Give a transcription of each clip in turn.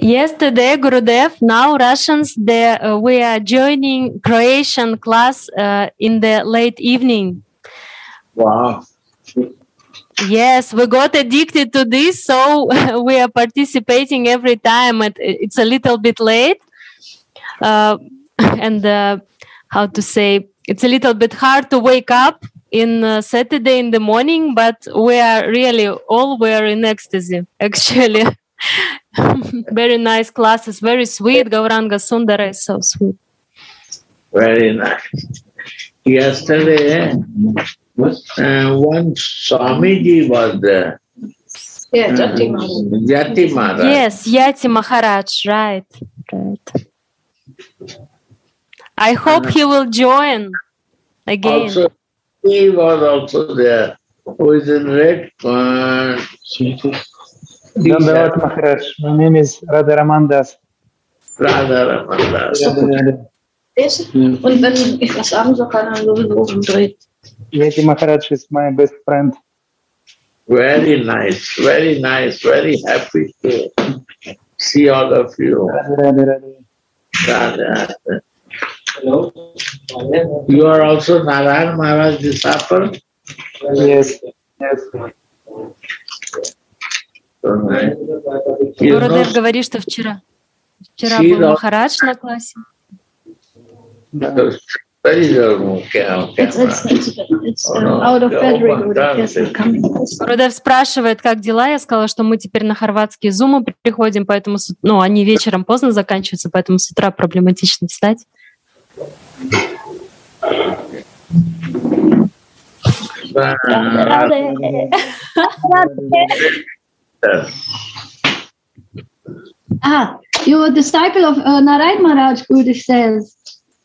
Yesterday, Gurudev, now Russians, we are joining Croatian class in the late evening. Wow. Yes, we got addicted to this, so we are participating every time. It's a little bit late. And how to say, it's a little bit hard to wake up in Saturday in the morning, but we are really we're in ecstasy, actually. Very nice classes, very sweet. Gauranga Sundara is so sweet. Very nice. Yesterday, one Swamiji was there. Yeah, Jati Maharaj. Jati Maharaj. Yes, Yati Maharaj, right. I hope he will join again. Also, he was also there. Who is in red? Dandavat Maharaj. My name is Radharaman Das. Radharaman Das. Und wenn ich was sagen soll, kann er sowieso umdreht. Yati Maharaj is my best friend. Very nice, very nice, very happy to see all of you. Hello. You are also Narayan Maharaj disciple? Yes, yes. So nice. Гурудев говорит, что вчера был Махарадж на классе. It's out of February. Гурудев спрашивает, как дела. Я сказала, что мы теперь на хорватские зумы приходим, поэтому они вечером поздно заканчиваются, поэтому с утра проблематично встать. You're a disciple of Narayan Maharaj, Gurudev says.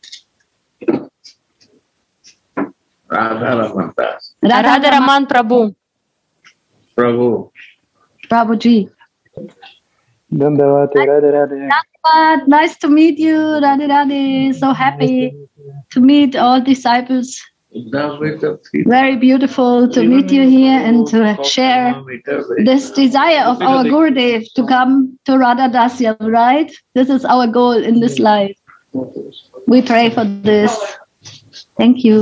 Radharaman Das. Radharaman Prabhu. Prabhuji. Dandavat, Radhe. Nice to meet you, Radhe Radhe. So happy to meet all disciples. Very beautiful to meet you here and to share this desire of our Gurudev to come to Radha Dasya, right? This is our goal in this life. We pray for this. Thank you.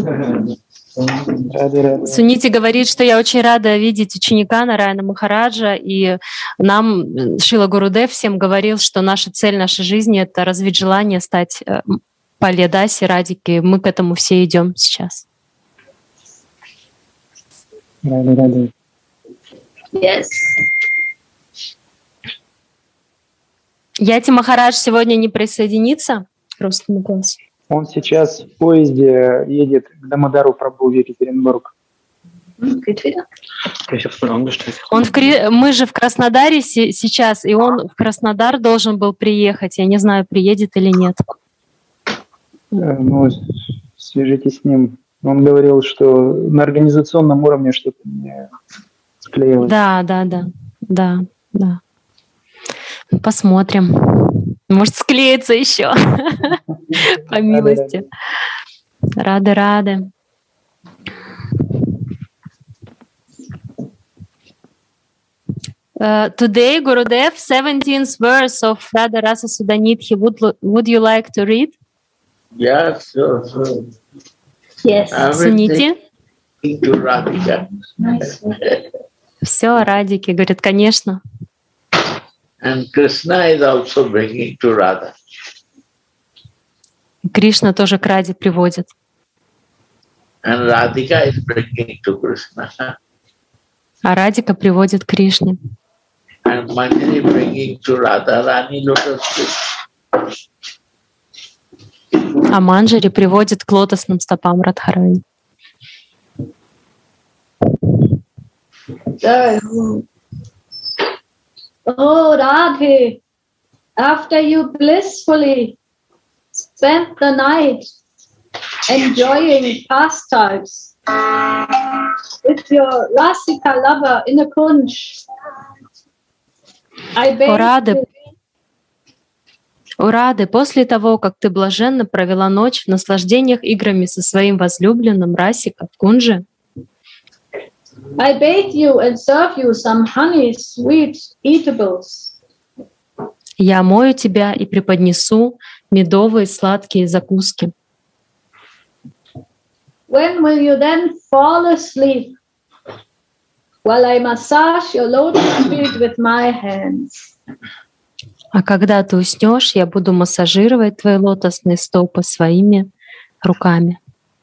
Сунити говорит, что я очень рада видеть ученика Нараяна Махараджа, и нам Шрила Гурудев всем говорил, что наша цель нашей жизни — это развить желание стать Пальядаси, Радики. Мы к этому все идем сейчас. Yes. Яти Махарадж сегодня не присоединится к русскому классу? Он сейчас в поезде едет к Дамодару Прабху в Екатеринбург. Мы же в Краснодаре сейчас, и он в Краснодар должен был приехать. Я не знаю, приедет или нет. Ну, свяжитесь с ним. Он говорил, что на организационном уровне что-то не склеилось. Да. Посмотрим. Может, склеится еще. По милости. Рады. Today, Gurudev, 17th verse of Radha Rasa Sudhanidhi. Would you like to read? Yes, sure. Yes. Сунити? Nice. Все о Радике. Говорит, конечно. And Krishna is also bringing to Radha. Кришна тоже к Раде приводит. And Radhika is bringing to Krishna. А Радика приводит к Кришне. And Manjari bringing to Radha Rani lotus feet. А Манджари приводит к лотосным стопам Радхарани. Oh, Radhe, after you blissfully spent the night enjoying pastimes with your Rasika lover in a kunj, I beg you. О, Рады, после того, как ты блаженно провела ночь в наслаждениях играми со своим возлюбленным Расика в кунже, I bake you and serve you some honey sweet eatables. Я омою тебя и преподнесу медовые сладкие закуски. When will you then fall asleep while I massage your lotus feet with my hands? А когда ты уснешь, я буду массажировать твои лотосные стопы своими руками.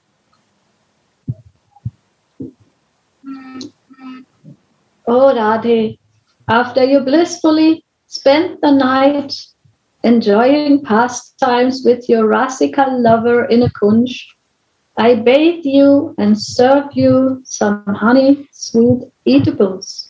Oh Radhe, after you blissfully spent the night enjoying pastimes with your Rasika lover in a kunj, I bathe you and serve you some honey sweet eatables.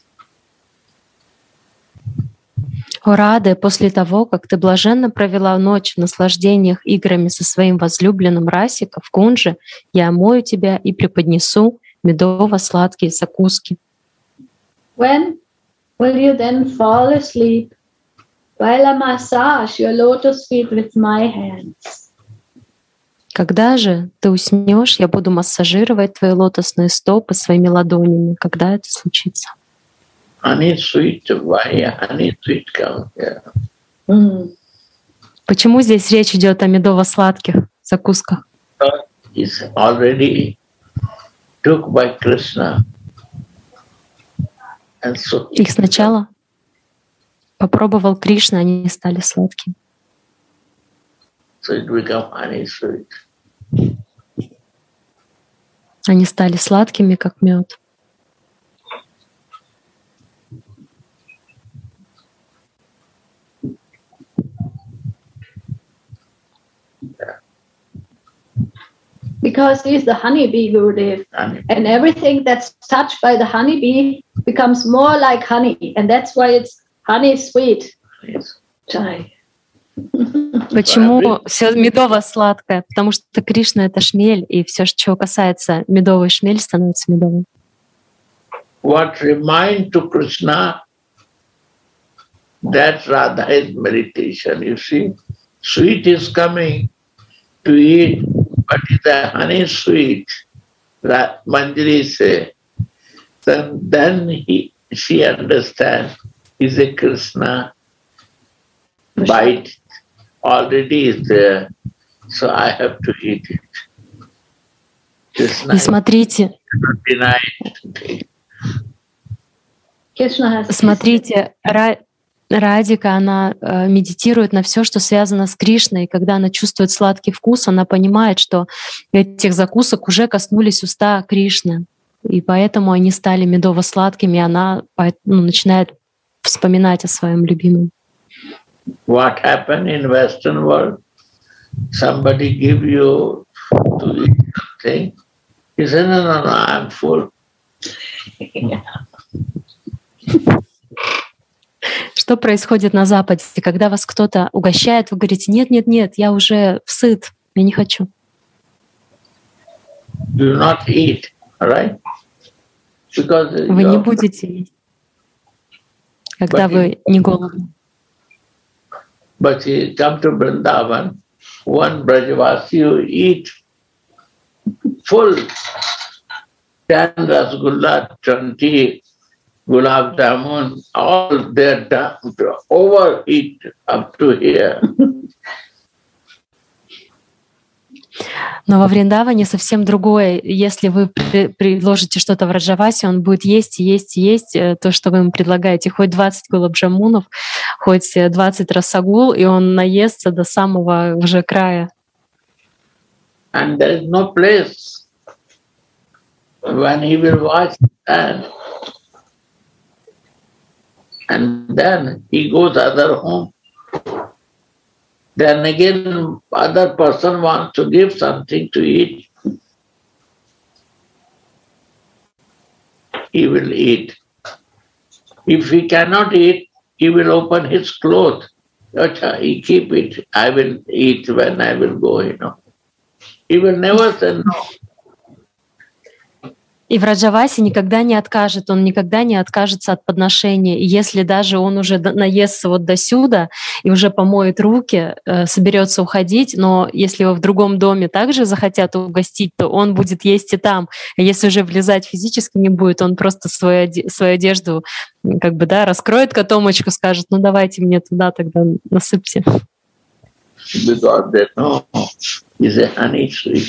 О Раде, после того, как ты блаженно провела ночь в наслаждениях играми со своим возлюбленным Расика в кунже, я омою тебя и преподнесу медово-сладкие закуски. When will you then fall asleep while I massage your lotus feet with my hands? Когда же ты уснешь, я буду массажировать твои лотосные стопы своими ладонями. Когда это случится? Honey sweet, why honey sweet come here? Почему здесь речь идет о медово-сладких закусках? Is already took by Krishna. And so их сначала попробовал Кришна, они стали сладкими. So it become honey sweet. Они стали сладкими, как мед. Because he's the honeybee, Gurudev. And everything that's touched by the honeybee becomes more like honey. And that's why it's honey sweet. Yes. Chai. Почему все медово-сладкое? Потому что Кришна — это шмель, и все, что касается медовой шмель, становится медовым. What remind to Krishna, that Radha is meditation. You see, sweet is coming to eat, but it's a honey sweet, that Manjari say. Then she understands is a Krishna bite already is there, so I have to eat it. Krishna И смотрите, deny it. смотрите, Радика, она медитирует на все, что связано с Кришной. И когда она чувствует сладкий вкус, она понимает, что этих закусок уже коснулись уста Кришны. И поэтому они стали медово-сладкими, и она начинает вспоминать о своем любимом. What happened in Western world? Somebody give you to eat something. You say, no, I'm full. Что происходит на Западе? Когда вас кто-то угощает, вы говорите, нет, я уже сыт, я не хочу. Do not eat, right? Because вы не будете есть, когда вы не голодны. But you come to Vrindavan, one Brajavasi eat full 10 rasgulla, 20 gulab jamun, all they're done to overeat up to here. Но во Вриндаване совсем другое. Если вы предложите что-то в Раджавасе, он будет есть и есть и есть то, что вы ему предлагаете. Хоть 20 гулаб-джамунов, хоть 20 расагул, и он наестся до самого уже края. And there is no place when he will watch that. And then he goes other home. Then again, other person wants to give something to eat. He will eat. If he cannot eat, he will open his cloth. He keep it. I will eat when I will go, He will never say no. И Враджаваси никогда не откажет, он никогда не откажется от подношения. И если даже он уже наестся вот досюда и уже помоет руки, соберется уходить, но если его в другом доме также захотят угостить, то он будет есть и там. А если уже влезать физически не будет, он просто свою одежду как бы, да, раскроет котомочку, скажет, ну давайте мне туда тогда насыпьте. Because they know is a honey sweet.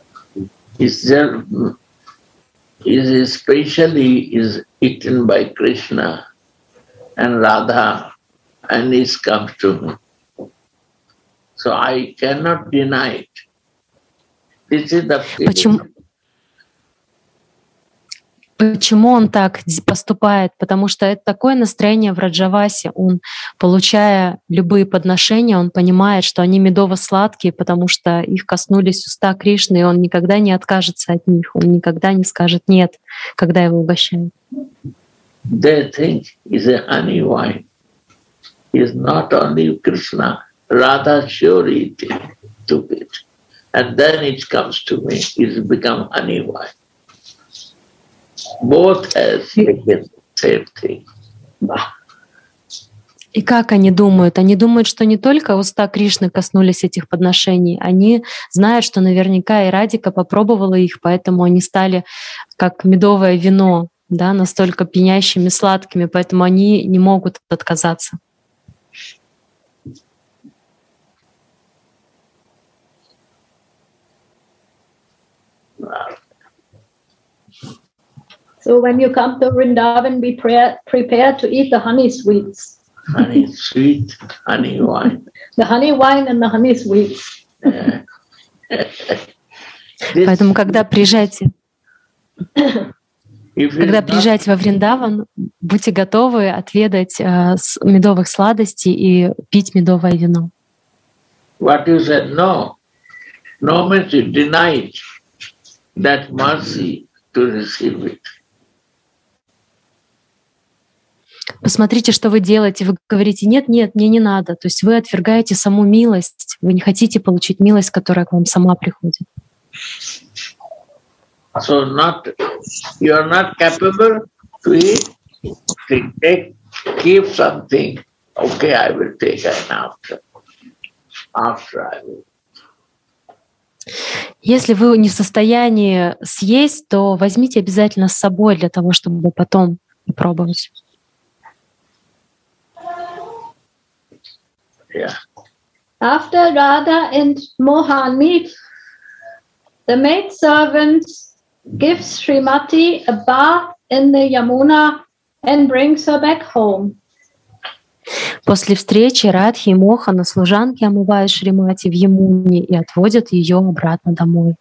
Is eaten by Krishna and Radha, and it comes to me. So I cannot deny it. This is the feeling. Почему он так поступает? Потому что это такое настроение в Раджавасе. Он, получая любые подношения, он понимает, что они медово-сладкие, потому что их коснулись уста Кришны, и он никогда не откажется от них, он никогда не скажет «нет», когда его угощают. They think it's a honey wine. It's not only Krishna, Radha surely took it. And then it comes to me, it's become honey wine. Both has taken same thing. И как они думают? Они думают, что не только уста Кришны коснулись этих подношений, они знают, что наверняка и Радика попробовала их, поэтому они стали как медовое вино, да, настолько пьянящими, сладкими, поэтому они не могут отказаться. So when you come to Vrindavan, be prepared to eat the honey sweets. Honey sweet, honey wine. The honey wine and the honey sweets. Поэтому, когда приезжаете во Вриндаван, будьте готовы отведать медовых сладостей и пить медовое вино. What you said, no. No means you denied that mercy to receive it. Посмотрите, что вы делаете. Вы говорите, нет, нет, мне не надо. То есть вы отвергаете саму милость. Вы не хотите получить милость, которая к вам сама приходит. So you are not capable to eat, to keep something. Okay, I will take it after I will. Если вы не в состоянии съесть, то возьмите обязательно с собой для того, чтобы потом попробовать. Yeah. After Radha and Mohan meet, the maidservant gives Srimati a bath in the Yamuna and brings her back home. После встречи Радхи и Мохана служанки омывают Шримати в Ямуне и отводят ее обратно домой.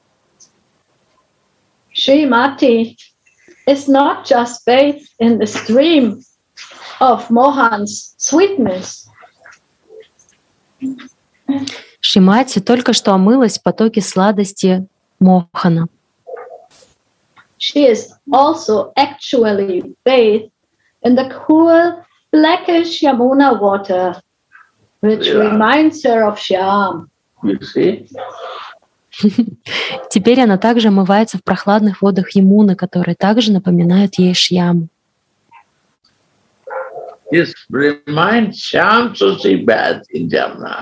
Srimati is not just bathed in the stream of Mohan's sweetness. Шримати только что омылась в потоке сладости Мохана. She is also actually bathed in the cool, blackish Yamuna water, which reminds her of Shyam. You see? Теперь она также омывается в прохладных водах Ямуны, которые также напоминают ей Шьяму. This reminds Shyam Susi bath in Jamuna.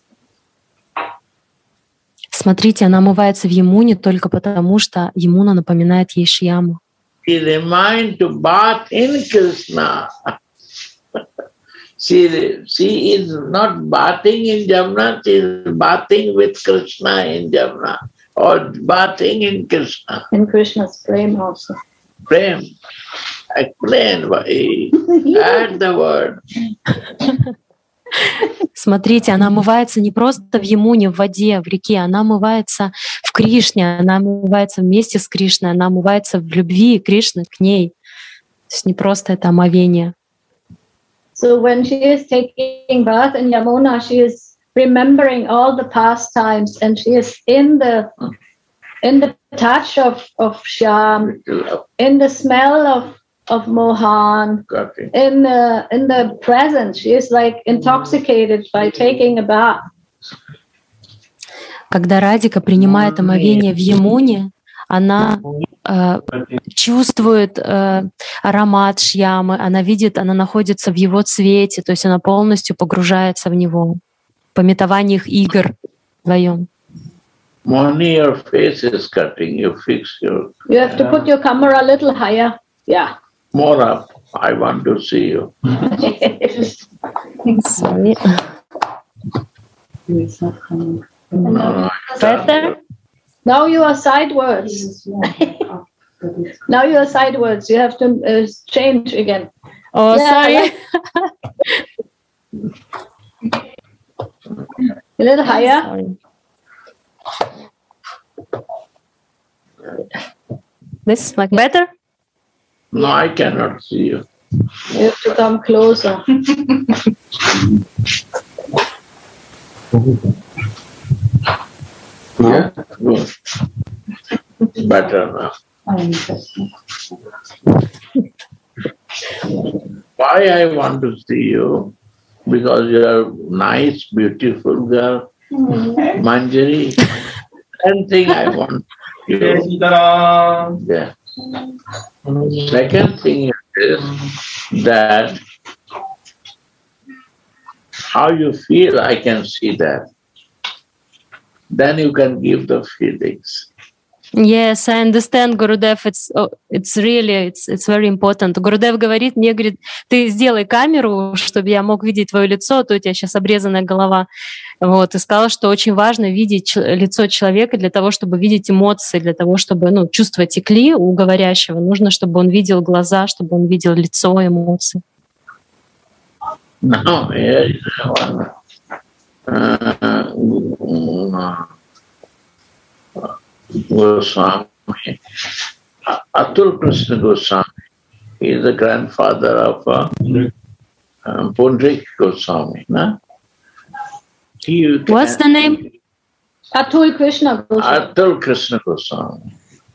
Смотрите, она омывается в Ямуне только потому, что Ямуна напоминает ей Шьяму. She reminds to bath in Krishna. She is not bathing in Jamuna, she is bathing with Krishna in Jamuna, or bathing in Krishna. In Krishna's prem also. Prem. Explain why. Add the word. Смотрите, она омывается не просто в Ямуне, в воде, в реке, она омывается в Кришне, она омывается вместе с Кришной, она омывается в любви Кришны к ней. То есть не просто это омовение. So when she is taking bath in Yamuna, she is remembering all the past times, and she is in the touch of Shyam, in the smell of Mohan, in the presence. She is like intoxicated by taking a bath. Когда Радика принимает омовение в Ямуне, она чувствует аромат шьямы, она видит, она находится в его цвете, то есть она полностью погружается в него, в пометованиях игр вдвоем. Moni, your face is cutting. You fix your. You have to put your camera a little higher. Yeah. More up. I want to see you. Sorry. No, Better? Now you are sideways. Now you are sideways. You have to change again. Oh, Yeah, sorry. A little higher. Sorry. This like better? no, I cannot see you. You have to come closer. Yeah, good. Better now. Why I want to see you? Because you are nice, beautiful girl, Manjari. One thing I want you. Yeah. Second thing is that how you feel, I can see that. Then you can give the feelings. Yes, I understand, Gurudev. It's really very important. Гурудев говорит, мне говорит, ты сделай камеру, чтобы я мог видеть твое лицо, а то у тебя сейчас обрезанная голова. Вот, и сказала, что очень важно видеть лицо человека для того, чтобы видеть эмоции, для того, чтобы чувства текли у говорящего. Нужно, чтобы он видел глаза, чтобы он видел лицо, эмоции. Now here is one. Goswami, Atul Krishna Goswami. He is the grandfather of Pundrik Goswami. No? What's the name? Atul Krishna Goswami. Atul Krishna Goswami.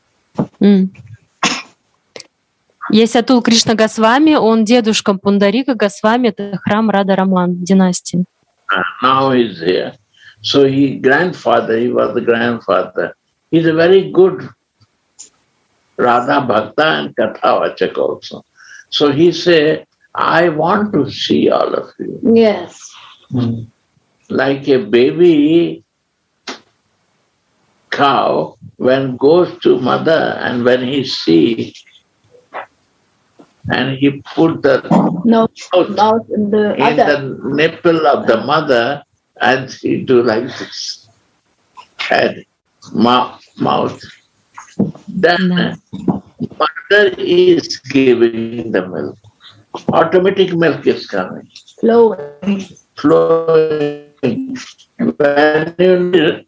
Есть Атул Кришна Госвами, он дедушка Пундарика Госвами, это храм Рада Раман династии. Now he is here. So he was the grandfather. He's a very good Radha Bhakta and Kathavachak also. So he said, I want to see all of you. Yes. Like a baby cow, when goes to mother and when he sees, and he put the mouth in the nipple of the mother and he do like this, head, mouth. Then mother is giving the milk. Automatic milk is coming. Flowing. When you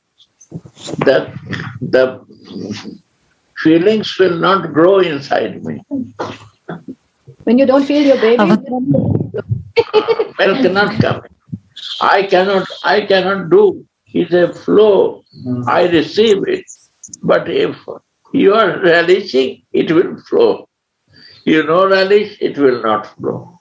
the feelings will not grow inside me. When you don't feel your baby, milk cannot come. I cannot do. It's a flow. I receive it. But if you are relishing, it will flow. You don't relish, it will not flow.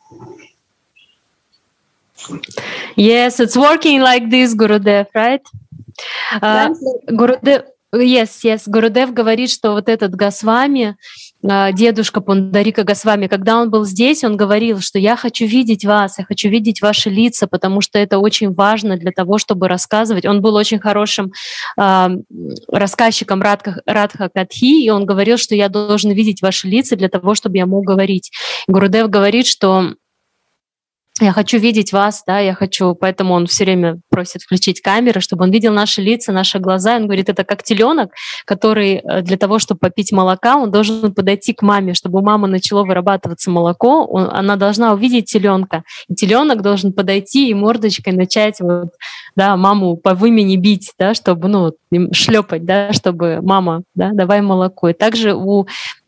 Yes, it's working like this, Gurudev, right? Gurudev, yes. Гурудев говорит, что вот этот Госвами, дедушка Пундарика Госвами, когда он был здесь, он говорил, что я хочу видеть вас, я хочу видеть ваши лица, потому что это очень важно для того, чтобы рассказывать. Он был очень хорошим рассказчиком Радха Катхи, и он говорил, что я должен видеть ваши лица для того, чтобы я мог говорить. Гурудев говорит, что я хочу видеть вас, да, я хочу, поэтому он все время просит включить камеры, чтобы он видел наши лица, наши глаза. Он говорит, это как теленок, который для того, чтобы попить молока, он должен подойти к маме, чтобы у мамы начало вырабатываться молоко, она должна увидеть теленка, и теленок должен подойти и мордочкой начать маму по вымени бить, да, чтобы, шлепать, да, чтобы мама, да, давай молоко. И также у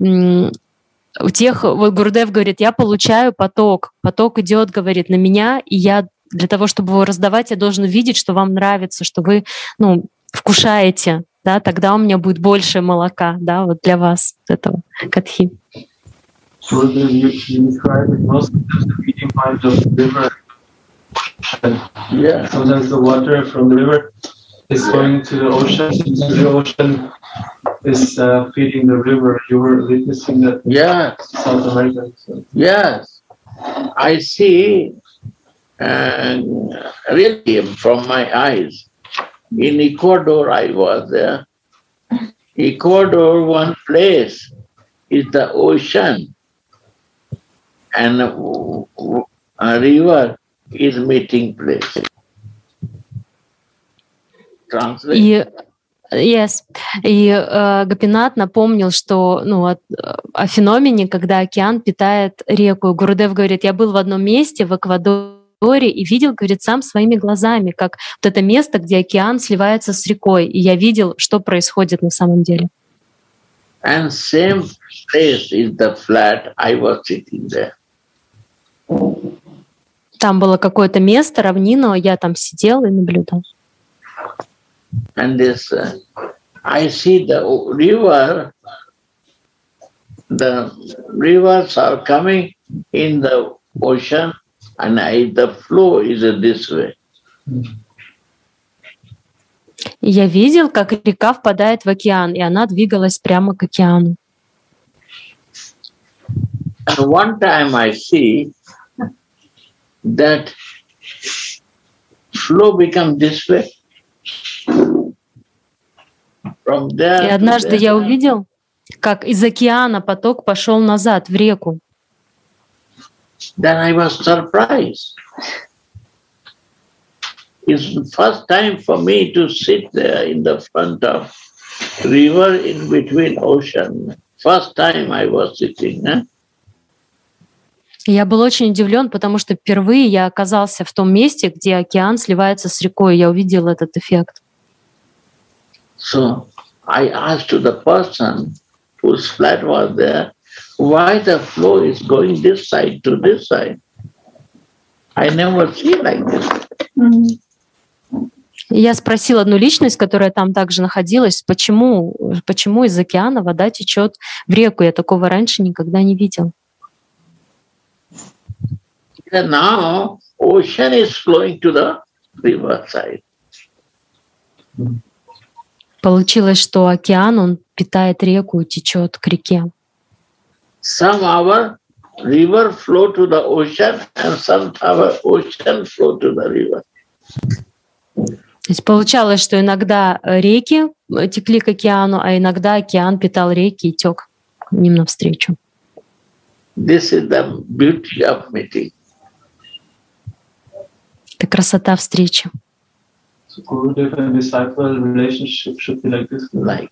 тех, Гурудев говорит, я получаю поток идет, говорит, на меня, и я для того, чтобы его раздавать, я должен видеть, что вам нравится, что вы, вкушаете, да, тогда у меня будет больше молока, да, вот для вас этого катхи. So you describe it most of the feeding point of the river. Yeah. Sometimes the water from the river is going to the ocean, into the ocean is feeding the river. You were witnessing that. Yes. South America. So. Yes. I see really from my eyes. In Ecuador, I was there. Ecuador, one place is the ocean, and a river is meeting place. Translate. Yes. И Гопинат напомнил, что о феномене, когда океан питает реку. Гурудев говорит, я был в одном месте в Эквадоре и видел, говорит, сам своими глазами, как вот это место, где океан сливается с рекой. И я видел, что происходит на самом деле. And same place is the flat. I was sitting there. Там было какое-то место, равнина, я там сидел и наблюдал. And this, I see the river. The rivers are coming in the ocean, and the flow is this way. И я видел, как река впадает в океан, и она двигалась прямо к океану. And one time I see that flow becomes this way. From there. И однажды я увидел, как из океана поток пошел назад в реку. Then I was surprised. It's the first time for me to sit there in the front of river in between ocean. First time I was sitting. Я был очень удивлен, потому что впервые я оказался в том месте, где океан сливается с рекой. Я увидел этот эффект. So I asked to the person whose flat was there, why the flow is going this side to this side. I never see like this. Я спросила одну личность, которая там также находилась, почему из океана вода течет в реку. Я такого раньше никогда не видел. Now ocean is flowing to the river side. Получилось, что океан, он питает реку и течет к реке. Some our river flow to the ocean, and some our ocean flow to the river. То есть получалось, что иногда реки текли к океану, а иногда океан питал реки и тек к ним навстречу. This is the beauty of meeting. Это красота встречи. So Gurudev and disciple relationship should be like this. Like.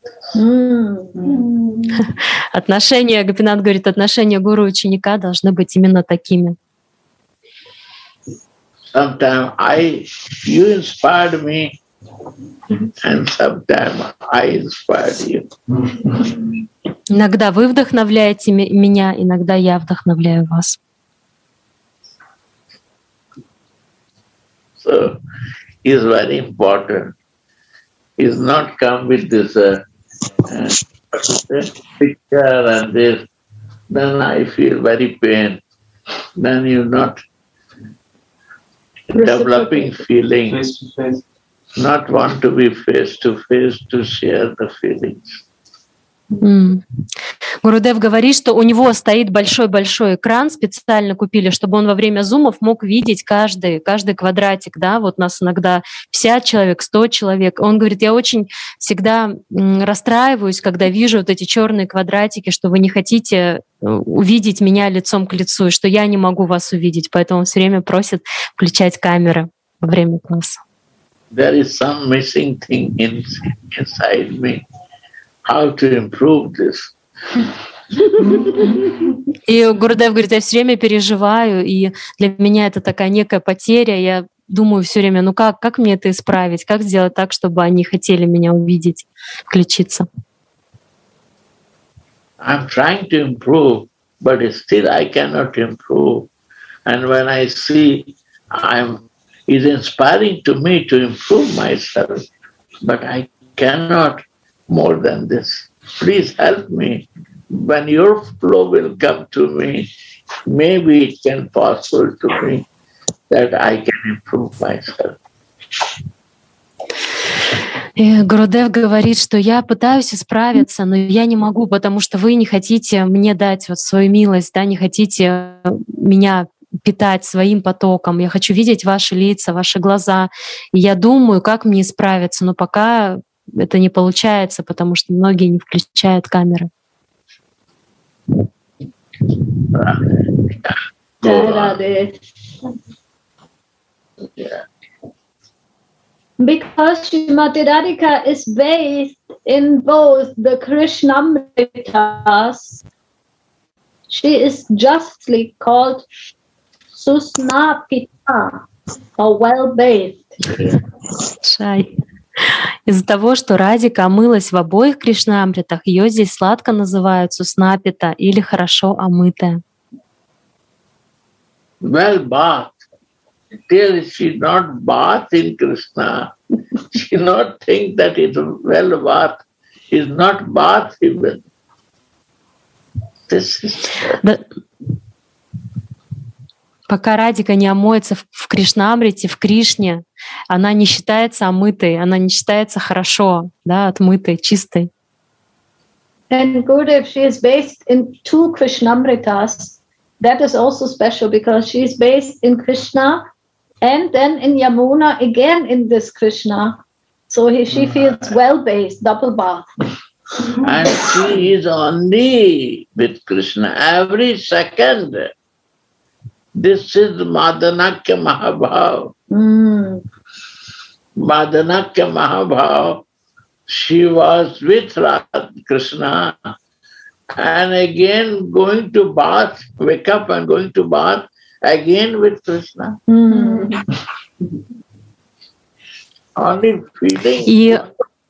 Отношения, Гопинат говорит, отношения гуру и ученика должны быть именно такими. Sometimes you inspired me, and sometimes I inspired you. Иногда вы вдохновляете меня, иногда я вдохновляю вас. So it's very important. It's not come with this picture and this. Then I feel very pain. Then you're not developing feeling. Face to face. Not want to be face to share the feelings. Гурудев говорит, что у него стоит большой-большой экран, специально купили, чтобы он во время зумов мог видеть каждый квадратик, да, вот нас иногда 50 человек, 100 человек. Он говорит, я очень всегда расстраиваюсь, когда вижу вот эти черные квадратики, что вы не хотите увидеть меня лицом к лицу, и что я не могу вас увидеть, поэтому он все время просит включать камеры во время класса. There is some missing thing inside me. How to improve this? И Гурудев говорит, я все время переживаю, и для меня это такая некая потеря. Я думаю все время, ну как мне это исправить? Как сделать так, чтобы они хотели меня увидеть, включиться? I'm trying to improve, but still I cannot improve. And when I see it's inspiring to me to improve myself, but I cannot more than this. Please help me. When your flow will come to me, maybe it can possible to me that I can improve myself. И Гурудев говорит, что я пытаюсь исправиться, но я не могу, потому что вы не хотите мне дать вот свою милость, да, не хотите меня питать своим потоком. Я хочу видеть ваши лица, ваши глаза. И я думаю, как мне исправиться, но пока это не получается, потому что многие не включают камеры. Because Srimati Radhika is based in both the Krishnamritas, she is justly called Susnapita, or well-bathed. Из-за того, что Радика омылась в обоих Кришнамритах, ее здесь сладко называют Суснапита или хорошо омытая. Well-bathed. Till she not bath in Krishna, she not think that it's well bath, is not bath even. This is... Пока Радика не омоется в Кришнамрите, в Кришне, она не считается омытой, она не считается хорошо, да, отмытой, чистой. And Gurudev, she is based in 2 Krishnamritas. That is also special because she is based in Krishna and then in Yamuna again in this Krishna. So she feels well-based, double bath. And she is only with Krishna every second. This is Madhanakya Mahabhav. Madhanakya Mahabhav, she was with Krishna and again going to bath, wake up and going to bath again with Krishna. Only feeling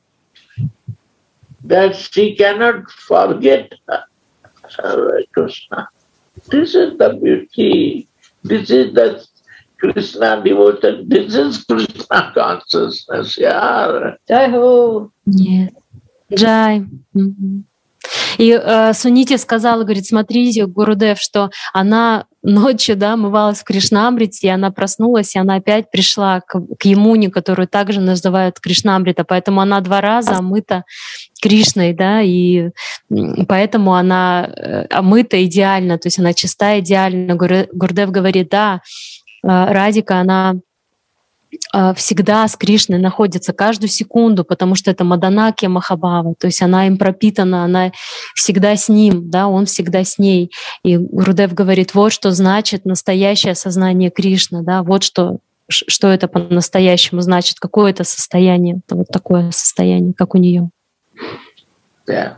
that she cannot forget Krishna. This is the beauty. This is the Krishna devotion. This is Krishna consciousness. Yeah. Jai Ho. Yes. Jai. И Сунити сказала, говорит, смотрите, Гурудев, что она ночью, да, омывалась в Кришнамрите, и она проснулась, и она опять пришла к Ямуне, которую также называют Кришнамрита, поэтому она 2 раза омыта Кришной, да, и поэтому она омыта идеально, то есть она чиста идеально. Гурудев говорит, да, Радика, она всегда с Кришной находится каждую секунду, потому что это Маданакья Махабхава, то есть она им пропитана, она всегда с ним, да, он всегда с ней. И Гурудев говорит, вот что значит настоящее сознание Кришны, да, вот что это по-настоящему значит, какое это состояние, это вот такое состояние, как у нее. Yeah.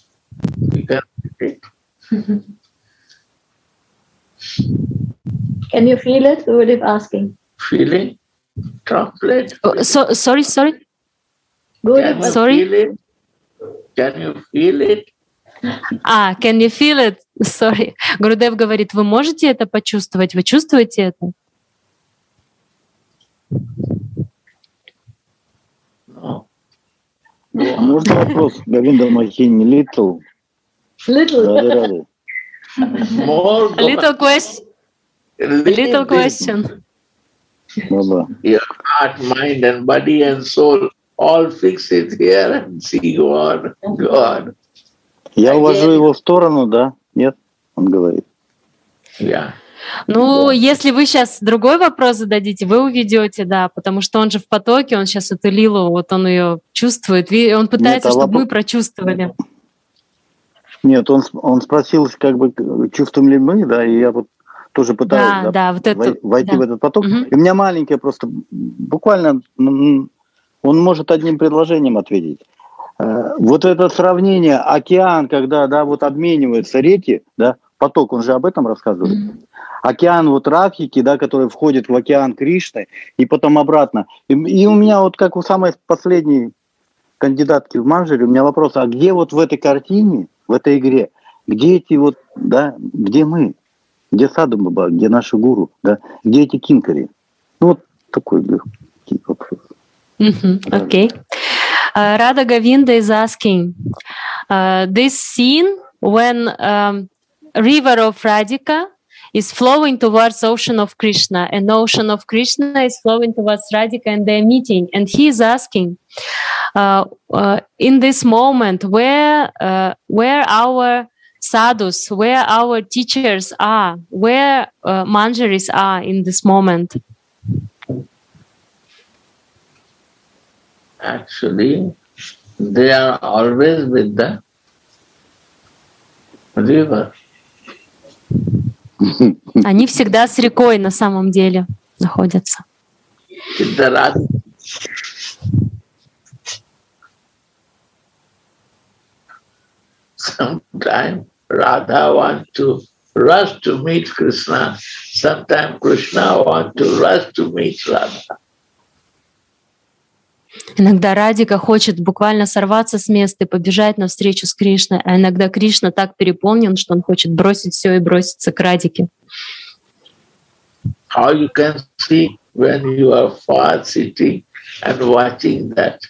Can you feel it? Gurudev asking. Feeling? Chocolate. Sorry. Gurudev, sorry. Can you feel it? Can you feel it? Sorry. Гурудев говорит, вы можете это почувствовать? Вы чувствуете это? No. Можно вопрос? Говинда Махини, little. Little. More. Little question. Little question. Your heart, mind and body and soul all fix it here and see God. Я увожу его в сторону, да? Нет? Он говорит. Yeah. Ну, если вы сейчас другой вопрос зададите, вы уведете, да, потому что он же в потоке, он сейчас эту лилу, вот он ее чувствует, и он пытается, чтобы мы прочувствовали. Нет, он спросил, как бы, чувствуем ли мы, да, и я вот тоже пытаюсь войти в этот поток. И у меня маленькое просто, буквально, он может одним предложением ответить. Вот это сравнение, океан, когда, да, вот обмениваются реки, да, поток, он же об этом рассказывает. Океан вот Радхики, да, который входит в океан Кришны, и потом обратно. И у меня вот как у самой последней кандидатки в Манджари, у меня вопрос, а где вот в этой картине, в этой игре, где эти вот, да, где мы? Где Саду Баба, где наши гуру, да? Где эти кинкари? Ну, вот такой легкий вопрос. Okay. Radha Govinda is asking, this scene when river of Radhika is flowing towards ocean of Krishna, and ocean of Krishna is flowing towards Radhika, and they're meeting. And he is asking, in this moment, where our sadhus, where our teachers are, where manjaris are in this moment? Actually, they are always with the river. Они всегда с рекой на самом деле находятся. Sometimes Radha wants to rush to meet Krishna. Sometimes Krishna wants to rush to meet Radha. Иногда Радика хочет буквально сорваться с места и побежать навстречу с Кришной, а иногда Кришна так переполнен, что он хочет бросить все и броситься к Радике. How you can see when you are far sitting and watching that?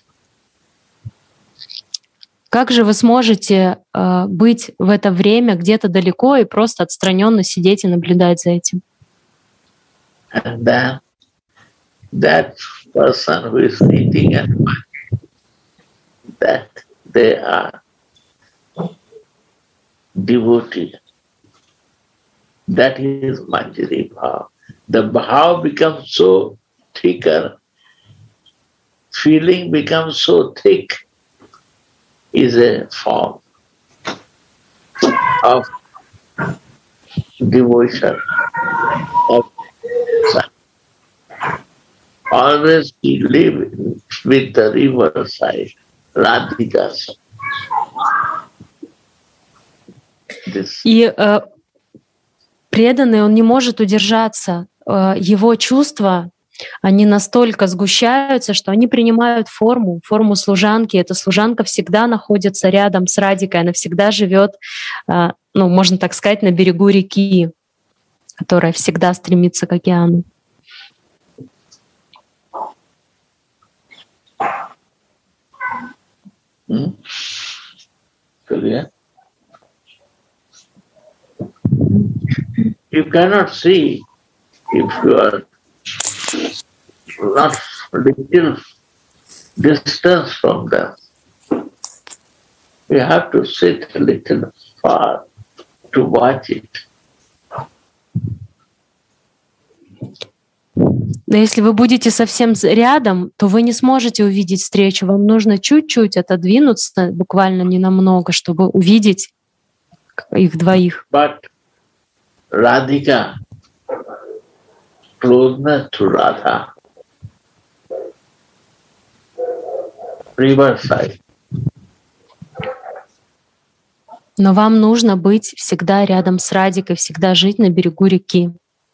Как же вы сможете быть в это время где-то далеко и просто отстраненно сидеть и наблюдать за этим? And then that person who is sitting and watching, that they are devotee. That is Manjari Bhav. The Bhav becomes so thicker, feeling becomes so thick, is a form of devotion, of always we live with the river side, Radhika side. И преданный, он не может удержаться. Его чувства, они настолько сгущаются, что они принимают форму служанки. Эта служанка всегда находится рядом с Радикой, она всегда живет, можно так сказать, на берегу реки, которая всегда стремится к океану. You cannot see if you are not little distance from them. You have to sit a little far to watch it. Но если вы будете совсем рядом, то вы не сможете увидеть встречу. Вам нужно чуть-чуть отодвинуться, буквально ненамного, чтобы увидеть их двоих. But Radhika, closeness to Radha, riverside. Но вам нужно быть всегда рядом с Радикой, всегда жить на берегу реки.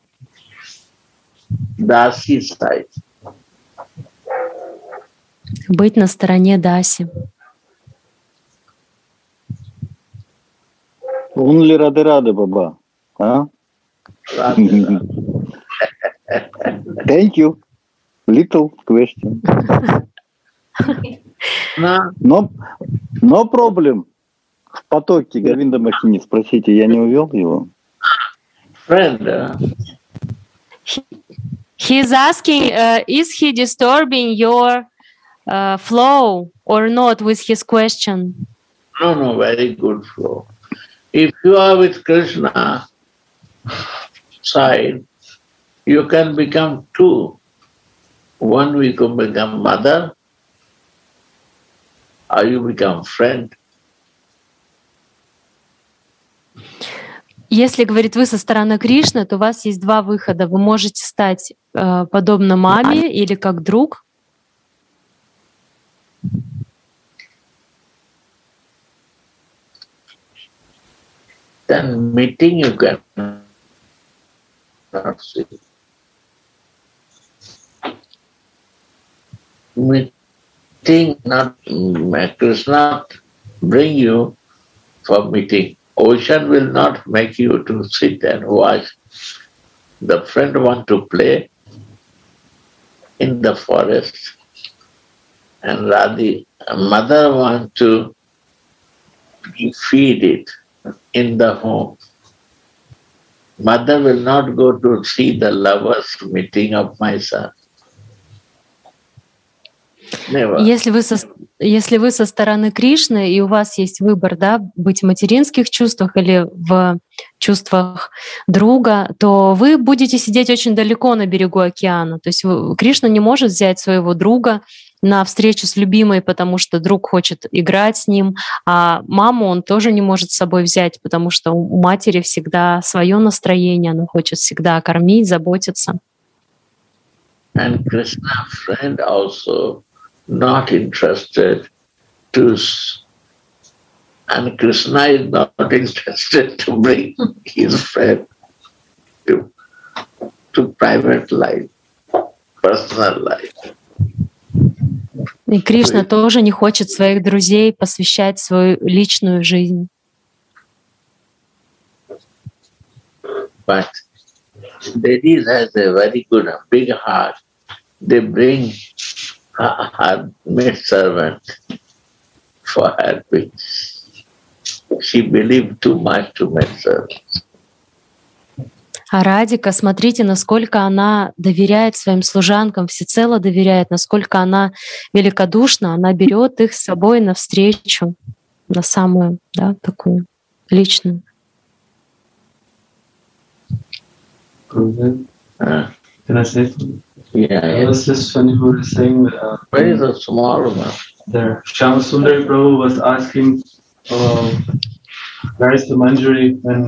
Dasi side. Быть на стороне Даси. Only Radhe Baba. Huh? Thank you. Little question. No problem. В потоке Говинда Махини. Спросите, я не увел его? Friend. He's asking, is he disturbing your flow or not with his question? No, very good flow. If you are with Krishna side, you can become two. One we can become mother, or you become friend. Если, говорит, вы со стороны Кришны, то у вас есть два выхода. Вы можете стать подобно маме или как друг. Then meeting you can not see. Meeting not Krishna bring you for meeting. Ocean will not make you to sit and watch. The friend want to play in the forest, and Radhi, mother want to feed it in the home. Mother will not go to see the lovers meeting of my son. Если вы со стороны Кришны, и у вас есть выбор, да, быть в материнских чувствах или в чувствах друга, то вы будете сидеть очень далеко на берегу океана. То есть Кришна не может взять своего друга на встречу с любимой, потому что друг хочет играть с ним, а маму он тоже не может с собой взять, потому что у матери всегда свое настроение, она хочет всегда кормить, заботиться. And Krishna friend also not interested to, and Krishna is not interested to bring his friend to private life, personal life. И Кришна тоже не хочет своих друзей посвящать свою личную жизнь. But ladies has a very good, big heart. They bring her maid servant for helping. She believed too much to maid servant. А Радика, смотрите, насколько она доверяет своим служанкам, всецело доверяет, насколько она великодушна, она берет их с собой навстречу, на самую, да, такую личную. Can I say something? I was just when you were saying that where is the small one? There, Shyam Sundari Prabhu was asking, where is the Manjari when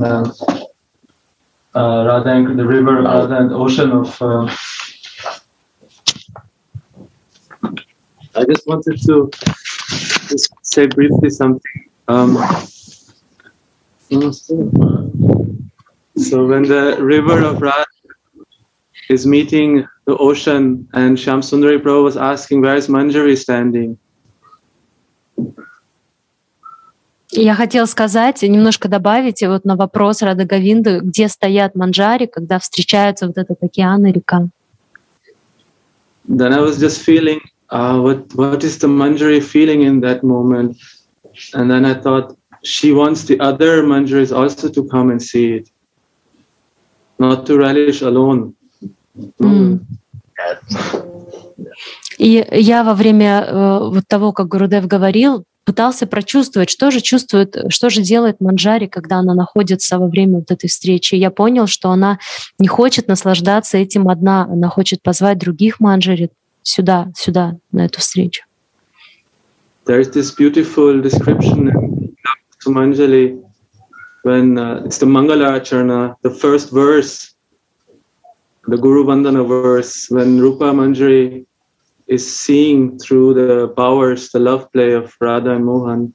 Radha and the river, Radha and the ocean of. I just wanted to just say briefly something. So when the river of Radha is meeting the ocean, and Shyam Sundari Prabhu was asking, where is Manjari standing? Я хотела сказать, немножко добавить вот на вопрос Рады Говинды, где стоят манджари, когда встречаются вот этот океан и река. Then I was just feeling, what is the Manjari feeling in that moment? And then I thought, she wants the other manjaris also to come and see it, not to relish alone. И я во время вот того, как Гурудев говорил, пытался прочувствовать, что же делает манджари, когда она находится во время вот этой встречи. И я понял, что она не хочет наслаждаться этим одна, она хочет позвать других манджари сюда, на эту встречу. There is this beautiful description in Manjali when it's the Mangalarchana, the first verse, the Guru Vandana verse, when Rupa Manjari is seeing through the powers, the love play of Radha and Mohan.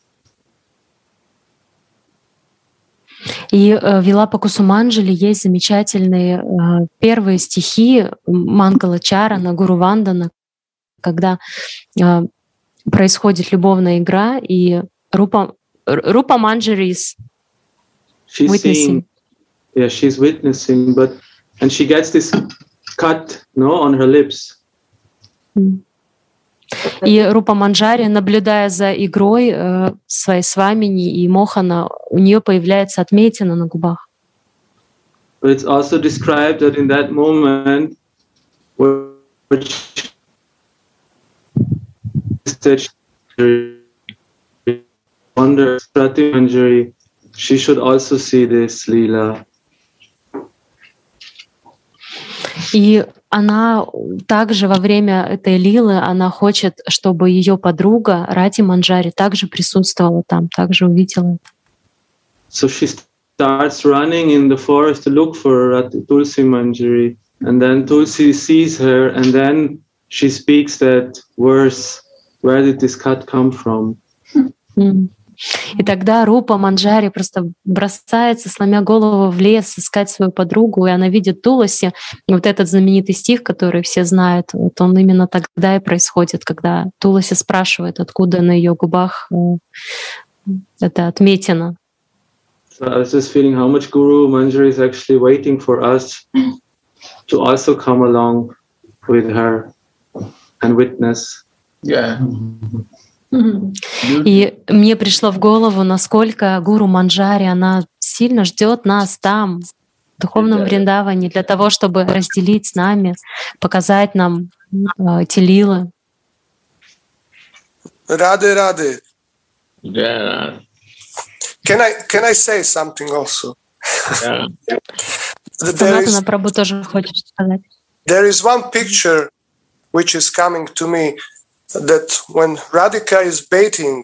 И в Вилапа Кусуманджали есть замечательные первые стихи Мангалачарана, Гуру Вандана, когда происходит любовная игра, и Рупа Манджари is witnessing. She's witnessing, and she gets this cut, on her lips. И Рупа Манджари, наблюдая за игрой своей Свамини и Мохана, у нее появляется отметина на губах. But it's also described that in that moment, wonders Prati Manjari, she should also see this Leela. И она также во время этой лилы, она хочет, чтобы ее подруга Рати Манджари также присутствовала там, также увидела это. So she starts running in the forest to look for Tulsi Manjari, and then Tulsi sees her, and then she speaks that verse, where did this cut come from? И тогда Рупа Манджари просто бросается, сломя голову в лес, искать свою подругу, и она видит Туласи. И вот этот знаменитый стих, который все знают, вот он именно тогда и происходит, когда Туласи спрашивает, откуда на ее губах эта отметина. So I was just feeling how much Guru Manjari is actually waiting for us to also come along with her and witness. Yeah. И мне пришло в голову, насколько Гуру Манджари, она сильно ждет нас там, в духовном Вриндаване для того, чтобы разделить с нами, показать нам эти лилы. Radhe. Yeah. Can I say something also? Yeah. Санатана Прабху тоже хочет сказать. There is one picture which is coming to me that when Radhika is bathing,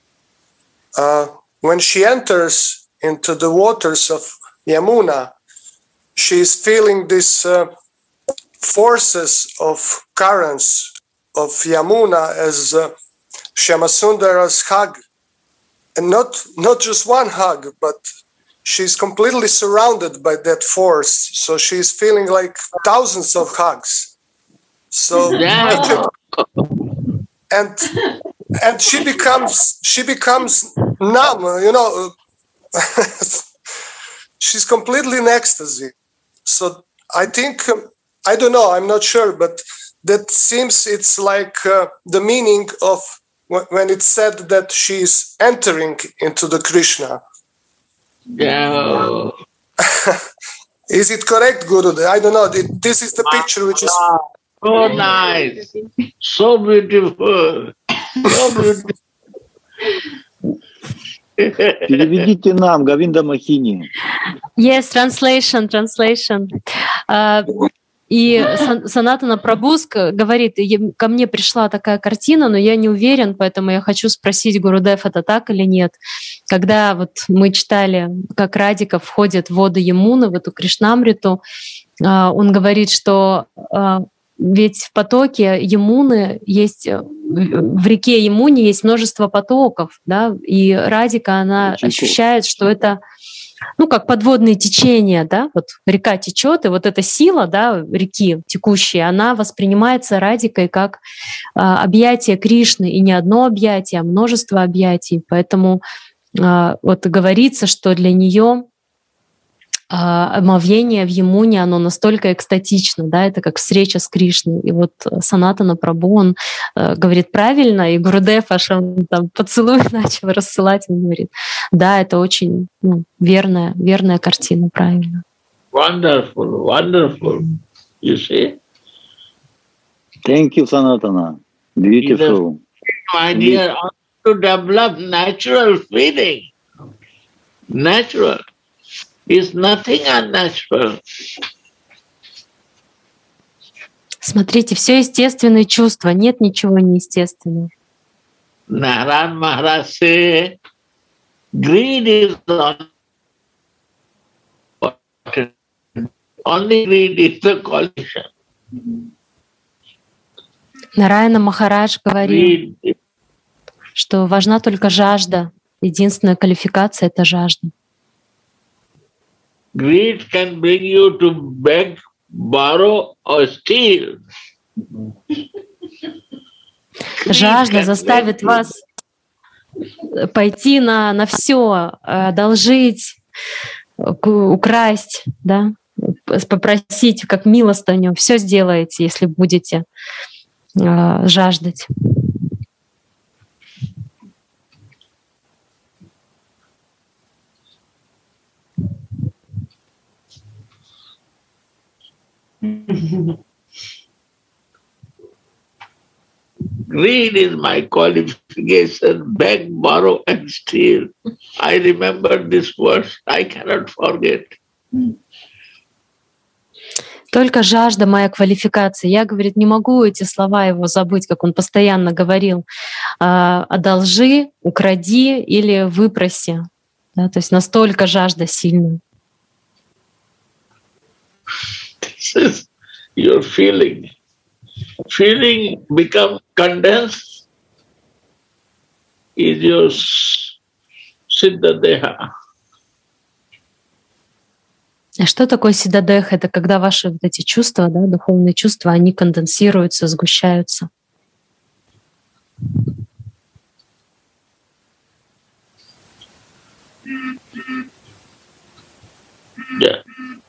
when she enters into the waters of Yamuna, she is feeling these forces of currents of Yamuna as Shyamasundara's hug. And not just one hug, but she's completely surrounded by that force. So she's feeling like thousands of hugs. So and she becomes numb, you know. She's completely in ecstasy. So I think, I don't know, I'm not sure, but that seems it's like the meaning of when it's said that she's entering into the Krishna. Yeah. Is it correct, Gurudev? I don't know. This is the picture which is... So nice. So beautiful. So beautiful. Переведите нам, Говинда Махини. Yes, translation. И Санатана Прабху говорит, ко мне пришла такая картина, но я не уверен, поэтому я хочу спросить Гурудев, это так или нет. Когда вот мы читали, как Радика входит в воды Ямуны, в эту Кришнамриту, он говорит, что ведь в потоке Ямуны есть, в реке Ямуне есть множество потоков, да, и Радика, она ощущает, что это как подводные течения, да, вот река течет, и вот эта сила, да, реки текущая, она воспринимается Радикой как объятие Кришны, и не одно объятие, а множество объятий. Поэтому вот говорится, что для нее омовение в Ямуне, оно настолько экстатично, да, это как встреча с Кришной. И вот Санатана Прабху, он говорит правильно, и Гурудев аж он там поцелуй начал рассылать, он говорит, да, это очень верная картина, правильно. Wonderful. You see? Thank you, Sanatana. Beautiful. My dear, to develop natural feeling. Natural. Is nothing unnatural. Смотрите, все естественные чувства, нет ничего неестественного. Narayan Maharaj say, greed is only greed is the qualification. Нараяна Махарадж говорил, что важна только жажда. Единственная квалификация — это жажда. Greed can bring you to beg, borrow or steal. Жажда заставит вас пойти на все, одолжить, украсть, да, попросить как милостыню. Все сделаете, если будете жаждать. Greed is my qualification, beg, borrow and steal. I remember this verse, I cannot forget. Только жажда — моя квалификация. Я, говорит, не могу эти слова его забыть, как он постоянно говорил. Одолжи, укради или выпроси. Да, то есть настолько жажда сильная. This is your feeling. Feeling become condensed is your Siddhadeha. А что такое сиддадеха? Это когда ваши вот эти чувства, да, духовные чувства, они конденсируются, сгущаются. Yeah.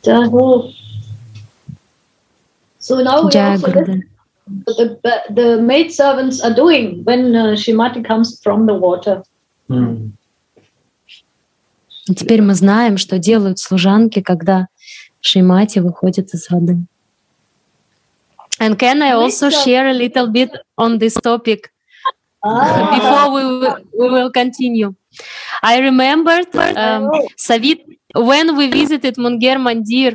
So now we also the maid servants are doing when Srimati comes from the water. И теперь мы знаем, что делают служанки, когда Шримати выходит из воды. And can I also share a little bit on this topic before we will continue? I remembered Savit when we visited Munger Mandir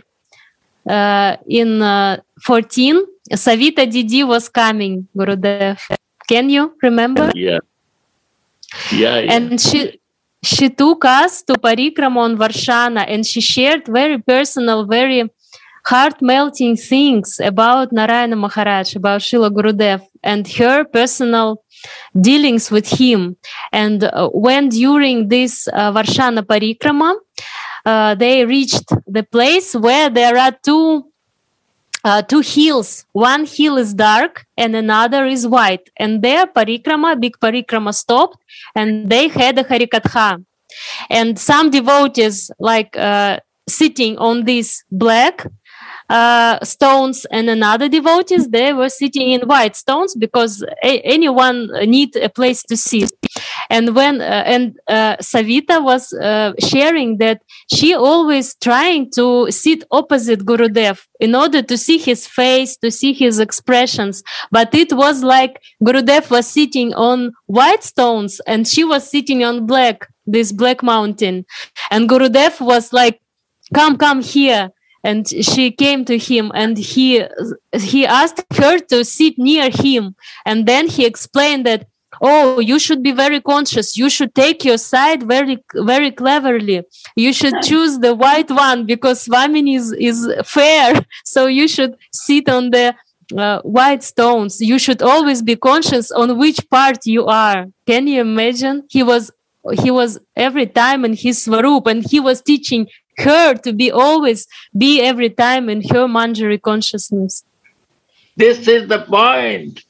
in 14. Savita Didi was coming, Gurudev. Can you remember? Yeah. And she took us to Parikrama on Varshana, and she shared very personal, very heart-melting things about Narayana Maharaj, about Srila Gurudev, and her personal dealings with him. And when during this Varshana Parikrama, they reached the place where there are two hills. One hill is dark and another is white. And there Parikrama, big Parikrama stopped, and they had a Harikatha. And some devotees sitting on these black stones, and another devotees, they were sitting in white stones because anyone need a place to sit. And when Savita was sharing that she always trying to sit opposite Gurudev in order to see his face, to see his expressions. But it was like Gurudev was sitting on white stones and she was sitting on this black mountain. And Gurudev was like, come here. And she came to him, and he asked her to sit near him. And then he explained that, oh, you should be very conscious. You should take your side very, very cleverly. You should choose the white one because Swamini is fair. So you should sit on the white stones. You should always be conscious on which part you are. Can you imagine? He was every time in his Svarup, and he was teaching her to be every time in her Manjari consciousness. This is the point.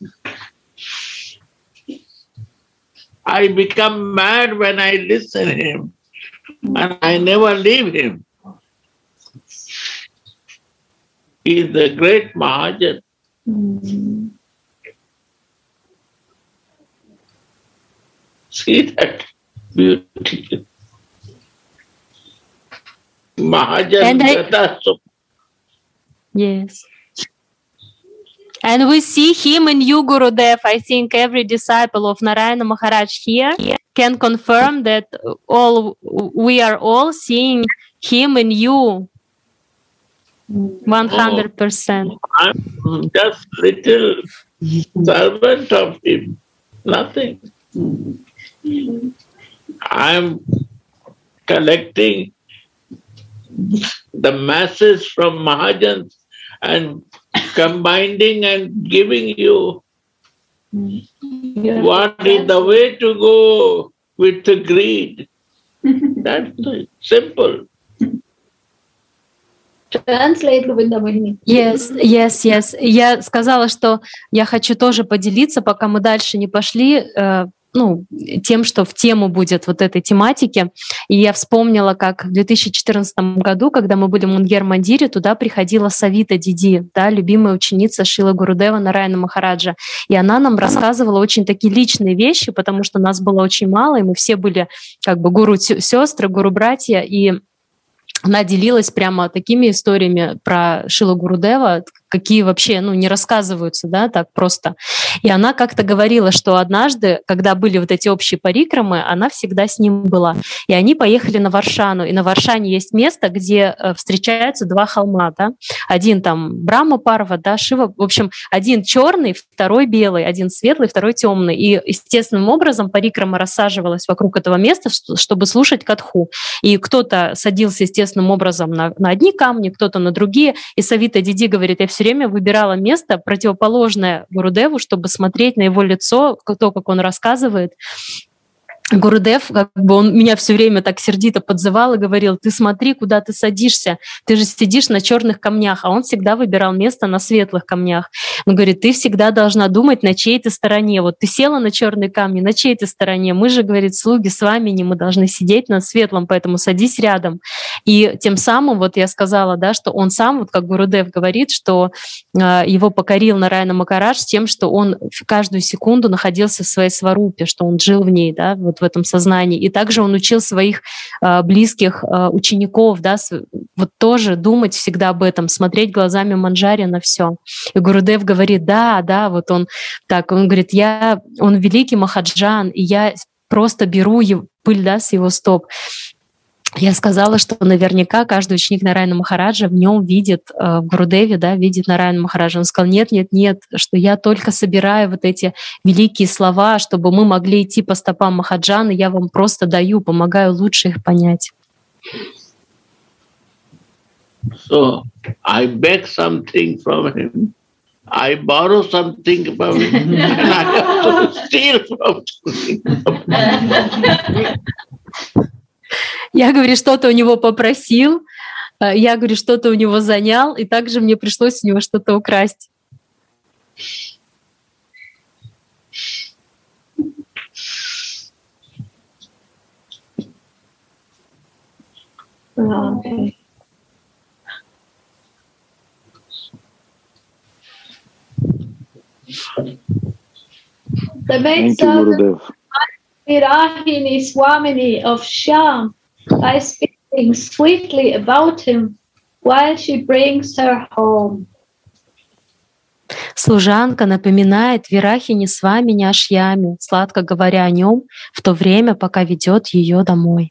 I become mad when I listen to him, and I never leave him. He is the great Mahajan. See that beauty. Mahajan. Yes. And we see him in you, Gurudev. I think every disciple of Narayana Maharaj here can confirm that we are all seeing him in you 100%. I'm just little servant of him, nothing. I'm collecting the masses from Mahajans and combining and giving you. What is the way to go with the greed? That's simple. Translate, Govinda Mohini. Yes. Я сказала, что я хочу тоже поделиться, пока мы дальше не пошли, тем, что в тему будет вот этой тематики. И я вспомнила, как в 2014 году, когда мы были в Мунгер-Мандире, туда приходила Савита Диди, любимая ученица Шрила Гурудева Нараяна Махараджа. И она нам рассказывала очень такие личные вещи, потому что нас было очень мало, и мы все были как бы гуру-сестры, гуру-братья, и она делилась прямо такими историями про Шрилу Гурудева, какие вообще не рассказываются, так просто. И она как-то говорила, что однажды, когда были вот эти общие парикрамы, она всегда с ним была. И они поехали на Варшану. И на Варшане есть место, где встречаются два холма. Один там Брахма Парва, Шива. В общем, один черный, второй белый, один светлый, второй темный. И естественным образом парикрама рассаживалась вокруг этого места, чтобы слушать катху. И кто-то садился естественным образом на одни камни, кто-то на другие. И Савита Диди говорит, я все время выбирала место противоположное Гурудеву, чтобы смотреть на его лицо, то, как он рассказывает. Гурудев, он меня все время так сердито подзывал и говорил, ты смотри, куда ты садишься, ты же сидишь на черных камнях, а он всегда выбирал место на светлых камнях. Он говорит, ты всегда должна думать, на чьей ты стороне. Вот ты села на черные камни, на чьей ты стороне? Мы же, говорит, слуги с вами, мы должны сидеть на светлом, поэтому садись рядом. И тем самым, я сказала, что он сам, как Гурудев говорит, что его покорил Нараяна Махарадж тем, что он каждую секунду находился в своей сварупе, что он жил в ней, вот в этом сознании. И также он учил своих близких учеников, да, вот тоже думать всегда об этом, смотреть глазами Манджари на все. И Гурудев говорит, да, вот он так, он говорит, он великий Махаджан, и я просто беру пыль, да, с его стоп. Я сказала, что наверняка каждый ученик Нараяна Махараджа в нем видит, в Гурудеве, да, видит Нараяна Махараджа. Он сказал, нет, что я только собираю вот эти великие слова, чтобы мы могли идти по стопам Махаджана, я вам просто даю, помогаю лучше их понять. So, I beg something from him, I borrow something from him, and I have to steal from him. Я, говорю, что-то у него попросил, я, говорю, что-то у него занял, и также мне пришлось у него что-то украсть. Okay. The maidservant Virahini Swamini of Shyam by speaking sweetly about him while she brings her home. Служанка напоминает Вирахини Свамини Ашьями, сладко говоря о нем, в то время, пока ведет ее домой.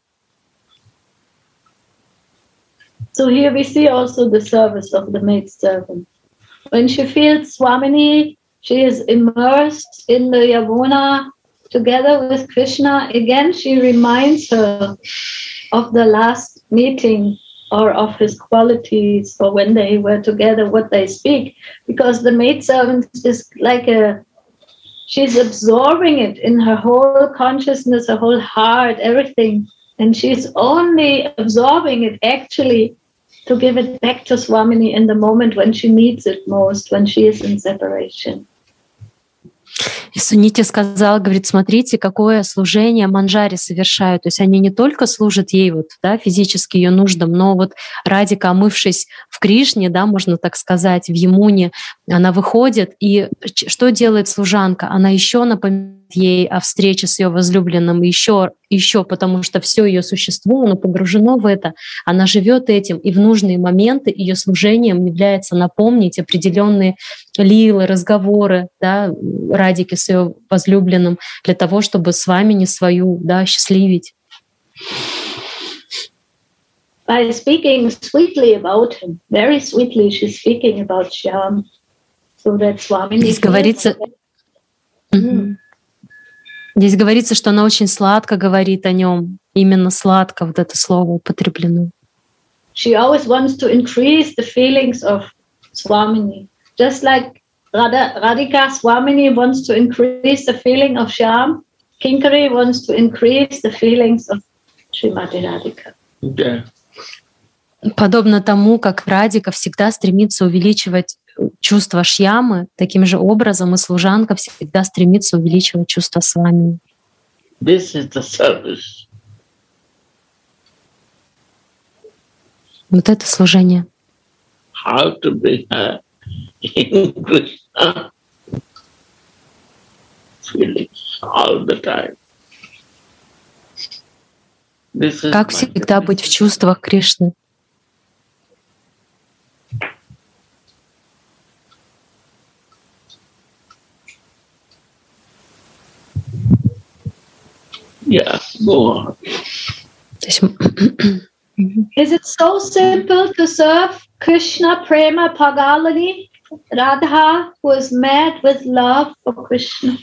So here we see also the service of the maidservant. When she feels Swamini, she is immersed in the Yamuna together with Krishna. Again, she reminds her of the last meeting or of his qualities, or when they were together, what they speak. Because the maidservant is like she's absorbing it in her whole consciousness, her whole heart, everything. And she's only absorbing it actually to give it back to Swamini in the moment when she needs it most, when she is in separation. И Сунити сказал, говорит, смотрите, какое служение Манджари совершают. То есть они не только служат ей вот, да, физически ее нуждам, но вот Радика, омывшись в Кришне, да, можно так сказать, в Ямуне, она выходит, и что делает служанка? Она еще напоминает ей о встрече с ее возлюбленным, еще, потому что все ее существо, оно погружено в это, она живет этим, и в нужные моменты ее служением является напомнить определенные лилы, разговоры, да, Радики с ее возлюбленным, для того, чтобы с вами не свою, да, счастливить. By speaking sweetly about him, very sweetly she's speaking about Shyam, so that Swamini. Здесь говорится, здесь говорится, что она очень сладко говорит о нем, именно сладко вот это слово употреблено. She always wants to increase the feelings of Swamini, just like Radhika Swamini wants to increase the feeling of Shyam. Kinkari wants to increase the feelings of Srimati Radhika. Yeah. Подобно тому, как Радика всегда стремится увеличивать чувства Шьямы, таким же образом и служанка всегда стремится увеличивать чувства Свамини. This is the service. Вот это служение. How to bring her in Krishna feelings all the time. Как всегда быть в чувствах Кришны. Yeah, go on. Is it so simple to serve Krishna Prema Pagalini, Radha, who is mad with love for Krishna?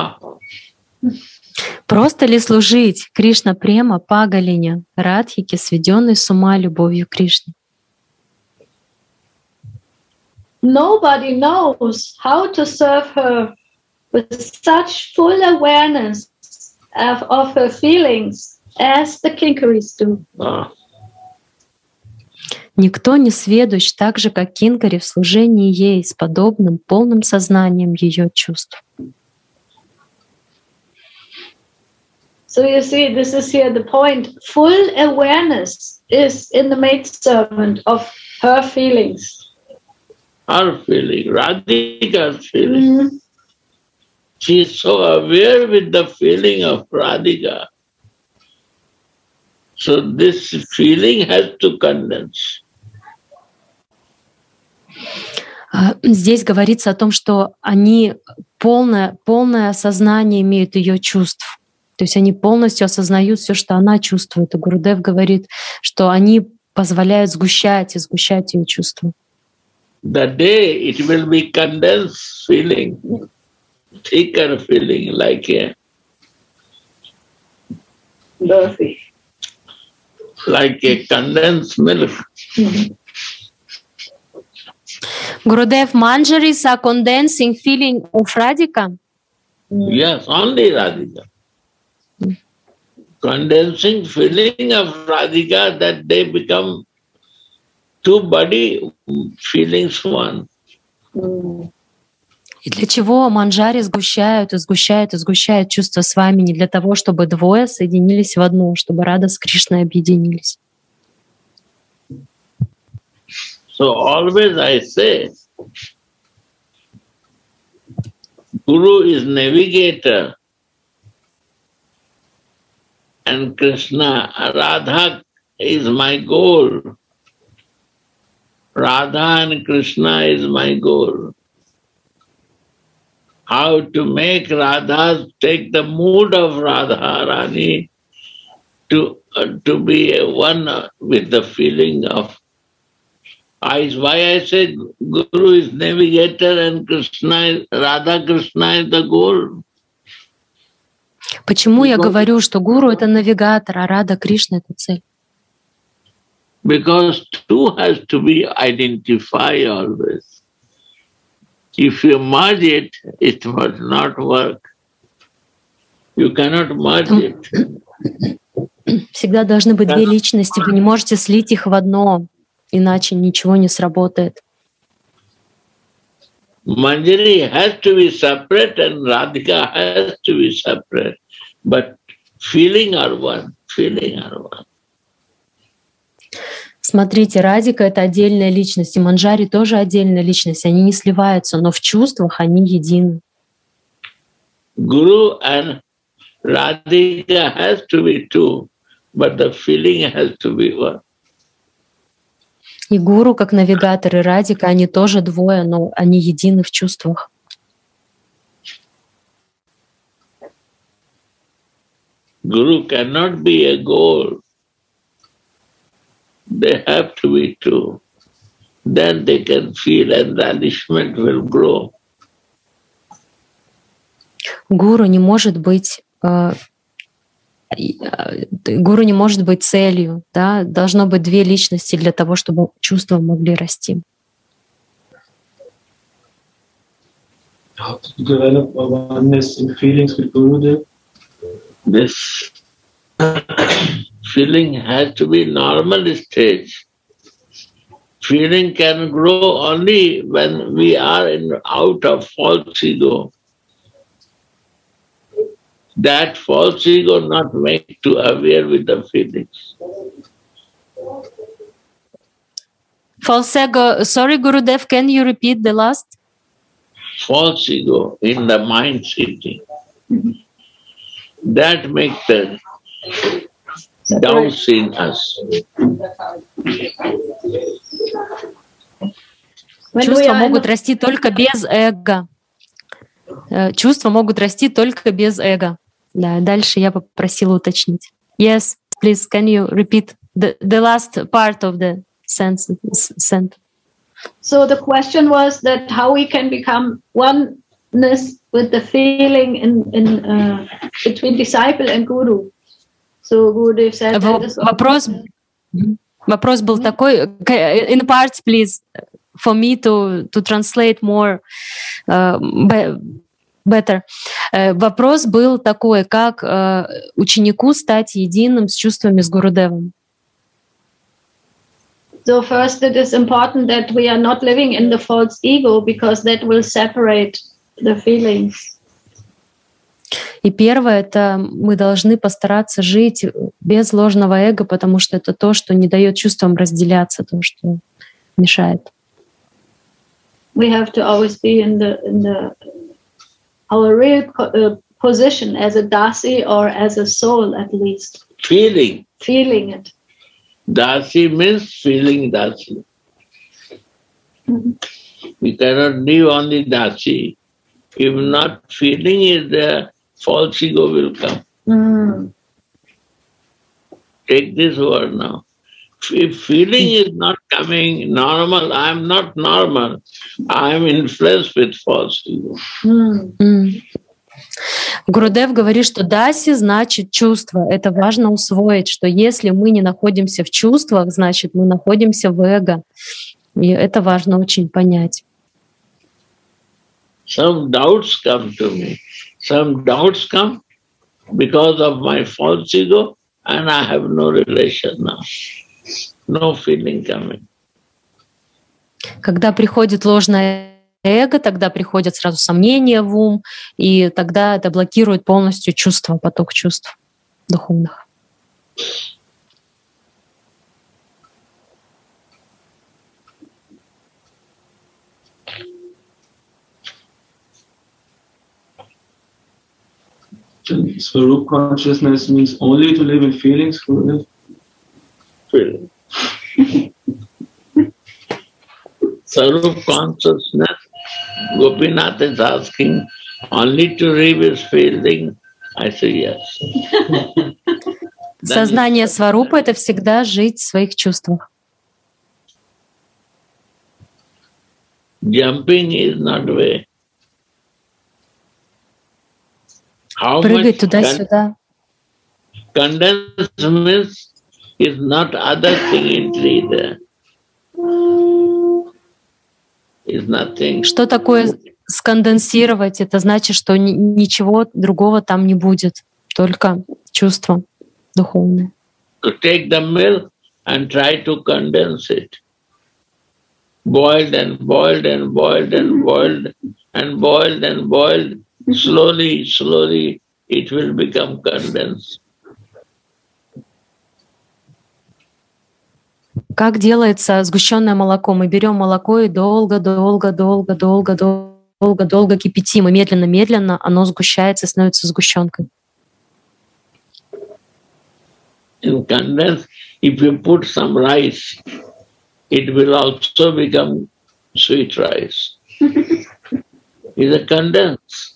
Просто ли служить Кришна Према Пагалине, Радхике, сведенной с ума любовью к Кришне? Nobody knows how to serve her with such full awareness of her feelings as the Kinkaris do. Никто не сведущ так же, как Кинкари, в служении ей с подобным полным сознанием ее чувств. So you see, this is here the point. Full awareness is in the maidservant of her feelings. Her feeling, Radhika's feeling. she is so aware with the feeling of Radhika. So this feeling has to condense. Здесь говорится о том, что они полное осознание имеют ее чувств. То есть они полностью осознают все, что она чувствует. И Гурудев говорит, что они позволяют сгущать ее чувства. The day it will be condensed feeling, thicker feeling like a condensed milk. Gurudev, manjaris are condensing feeling of Radhika? Yes, only Radhika. Condensing feeling of Radhika that they become two body feelings one. И для чего манджари сгущают чувства с вами? Не для того, чтобы двое соединились в одно, чтобы Рада с Кришной объединились. So always I say, Guru is navigator and Krishna, Radha is my goal. Radha and Krishna is my goal. How to make Radha take the mood of Radha Rani to be one with the feeling of why I say Guru is navigator and Radha Krishna is the goal. Почему я говорю, что Гуру — это навигатор, а Рада Кришна — это цель? Because two has to be identified always. If you merge it, it must not work. You cannot merge it. Всегда должны быть две личности, вы не можете слить их в одно, иначе ничего не сработает. Manjari has to be separate and Radhika has to be separate. But feeling are one. Смотрите, Радика — это отдельная личность, и Манджари тоже отдельная личность. Они не сливаются, но в чувствах они едины. Guru and Radhika has to be two, but the feeling has to be one. И Гуру, как навигатор, и Радика, они тоже двое, но они едины в чувствах. Guru cannot be a goal. They have to be two. Then they can feel and the relishment will grow. Гуру не может быть целью, да? Должно быть две личности для того, чтобы чувства могли расти. How to develop a oneness in feelings with Gurudev? This feeling has to be normal stage. Feeling can grow only when we are out of false ego. That false ego not make to aware with the feelings. False ego. Sorry, Gurudev, can you repeat the last? False ego in the mind sitting. That makes the doubts in us. Чувства могут расти только без эго. Чувства могут расти только без эго. Да, дальше я попросила уточнить. Yes, please, can you repeat the last part of the sentence? So the question was that how we can become oneness with the feeling in between disciple and guru. So Gurudev said Вопрос был такой, in parts, please, for me to translate more better. Вопрос был такой, как ученику стать единым с чувствами с Гурудевом. So first, it is important that we are not living in the false ego, because that will separate the feelings. И первое, это мы должны постараться жить без ложного эго, потому что это то, что не дает чувствам разделяться, то, что мешает. We have to always be in the our real position as a dasi or as a soul, at least. Feeling it. Dasi means feeling dasi. We cannot live on the dasi. If not feeling is there, false ego will come. Take this word now. If feeling is not coming normal, I am not normal. I am influenced with false ego. Гурудев говорит, что даси значит чувство. Это важно усвоить, что если мы не находимся в чувствах, значит мы находимся в эго. И это важно очень понять. Some doubts come to me. Some doubts come because of my false ego, and I have no relation now. No feeling coming. Когда приходит ложное эго, тогда приходят сразу сомнения в ум, и тогда это блокирует полностью чувство, поток чувств духовных. Swarup consciousness means only to live in feelings? Feeling. Swarup consciousness, Gopinath is asking, only to live is feeling. I say yes. Сознание Сварупа — это всегда жить в своих чувствах. Jumping is not way. Прыгать туда-сюда. Condensed means is not other thing in there. Is nothing. Что такое сконденсировать? Это значит, что ничего другого там не будет, только чувство духовное. To take the milk and try to condense it. Boiled and boiled and boiled and boiled and boiled and boiled. Slowly, slowly, it will become condensed. Как делается сгущенное молоко? Мы берем молоко и долго кипятим, и медленно оно сгущается и становится сгущенкой. In condensed, if you put some rice, it will also become sweet rice. It's a condensed.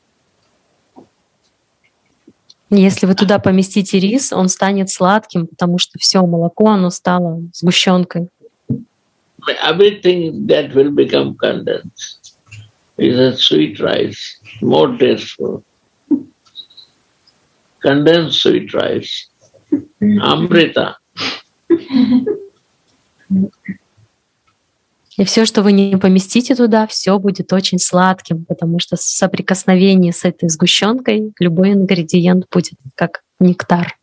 Если вы туда поместите рис, он станет сладким, потому что все молоко, оно стало сгущенкой. Everything that will become condensed is a sweet rice, more tasteful. Condensed sweet rice, Amrita. И все, что вы не поместите туда, все будет очень сладким, потому что в соприкосновении с этой сгущенкой любой ингредиент будет как нектар.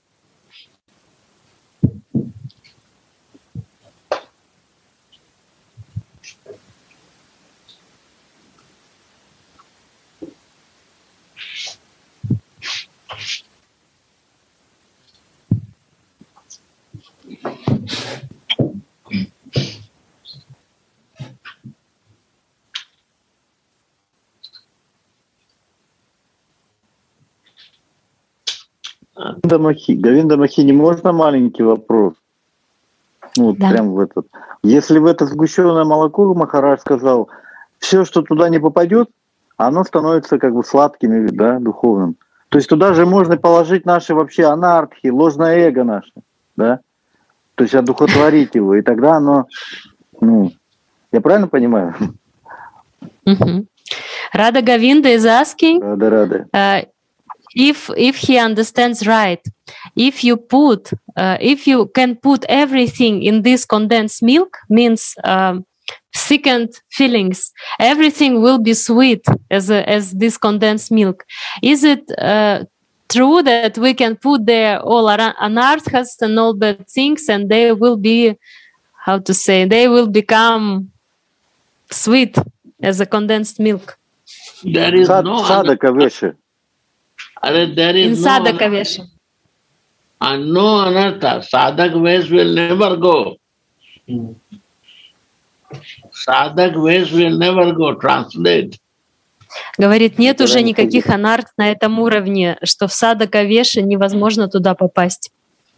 Говинда Махини, можно маленький вопрос? Ну, да. Прям в этот. Если в это сгущенное молоко, Махарадж сказал, все, что туда не попадет, оно становится как бы сладким, да, духовным. То есть туда же можно положить наши вообще анархии, ложное эго наше, да? То есть одухотворить его, и тогда оно, ну, я правильно понимаю? Rada Govinda is asking, Rada. If he understands right, if you can put everything in this condensed milk, means thickened feelings, everything will be sweet as this condensed milk. Is it true that we can put there all anarthas and all bad things, and they will be, they will become sweet as a condensed milk? There is no sadhaka. There is no anartha. Sadhak ways will never go. Sadhak ways will never go. Translate. Говорит, нет уже никаких анарх на этом уровне, что в садака веши невозможно туда попасть.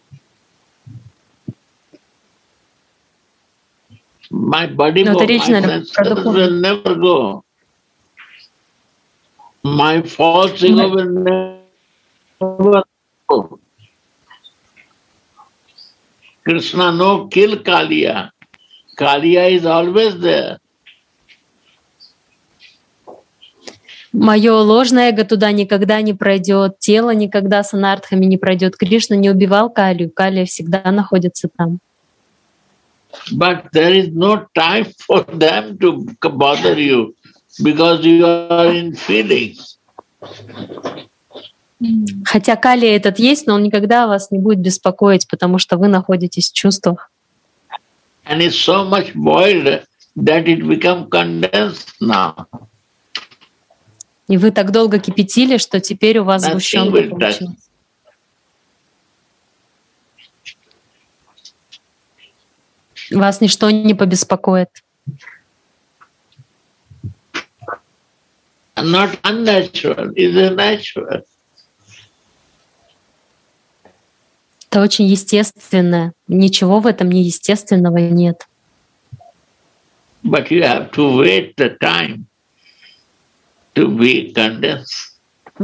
My body, Но это речь, my наверное, про senses will never go. My false ego will never go. Krishna, no, kill Kaliya. Kaliya is always there. Мое ложное эго туда никогда не пройдет, тело никогда с анартхами не пройдет. Кришна не убивал Калию, Калия всегда находится там. But there is no time for them to bother you because you are in feelings. Хотя Калия этот есть, но он никогда вас не будет беспокоить, потому что вы находитесь в чувствах. And it's so much boiled that it become condensed now. И вы так долго кипятили, что теперь у вас сгущенка получилась. Вас ничто не побеспокоит. Not unnatural, it is natural. Это очень естественное. Ничего в этом неестественного нет. But you have to wait the time to be condensed.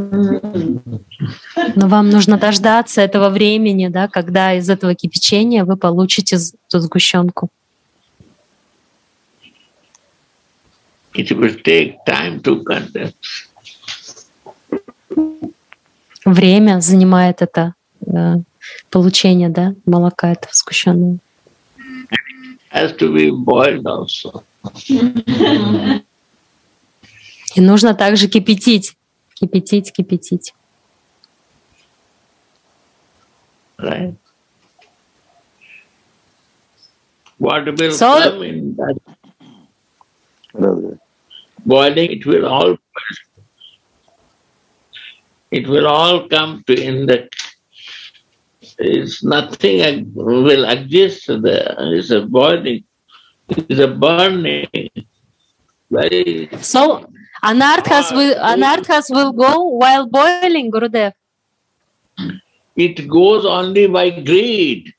Но вам нужно дождаться этого времени, да, когда из этого кипячения вы получите эту сгущенку. It will take time to condense. Время занимает это получение, да, молока этого сгущенного. Has to be boiled also. И нужно также кипятить. Кипятить. Right. What will come in that boiling, it will all come to in that. It's nothing will exist there. It's a boiling. It's a burning. Very. So anarthas will go while boiling, Gurudev. It goes only by greed.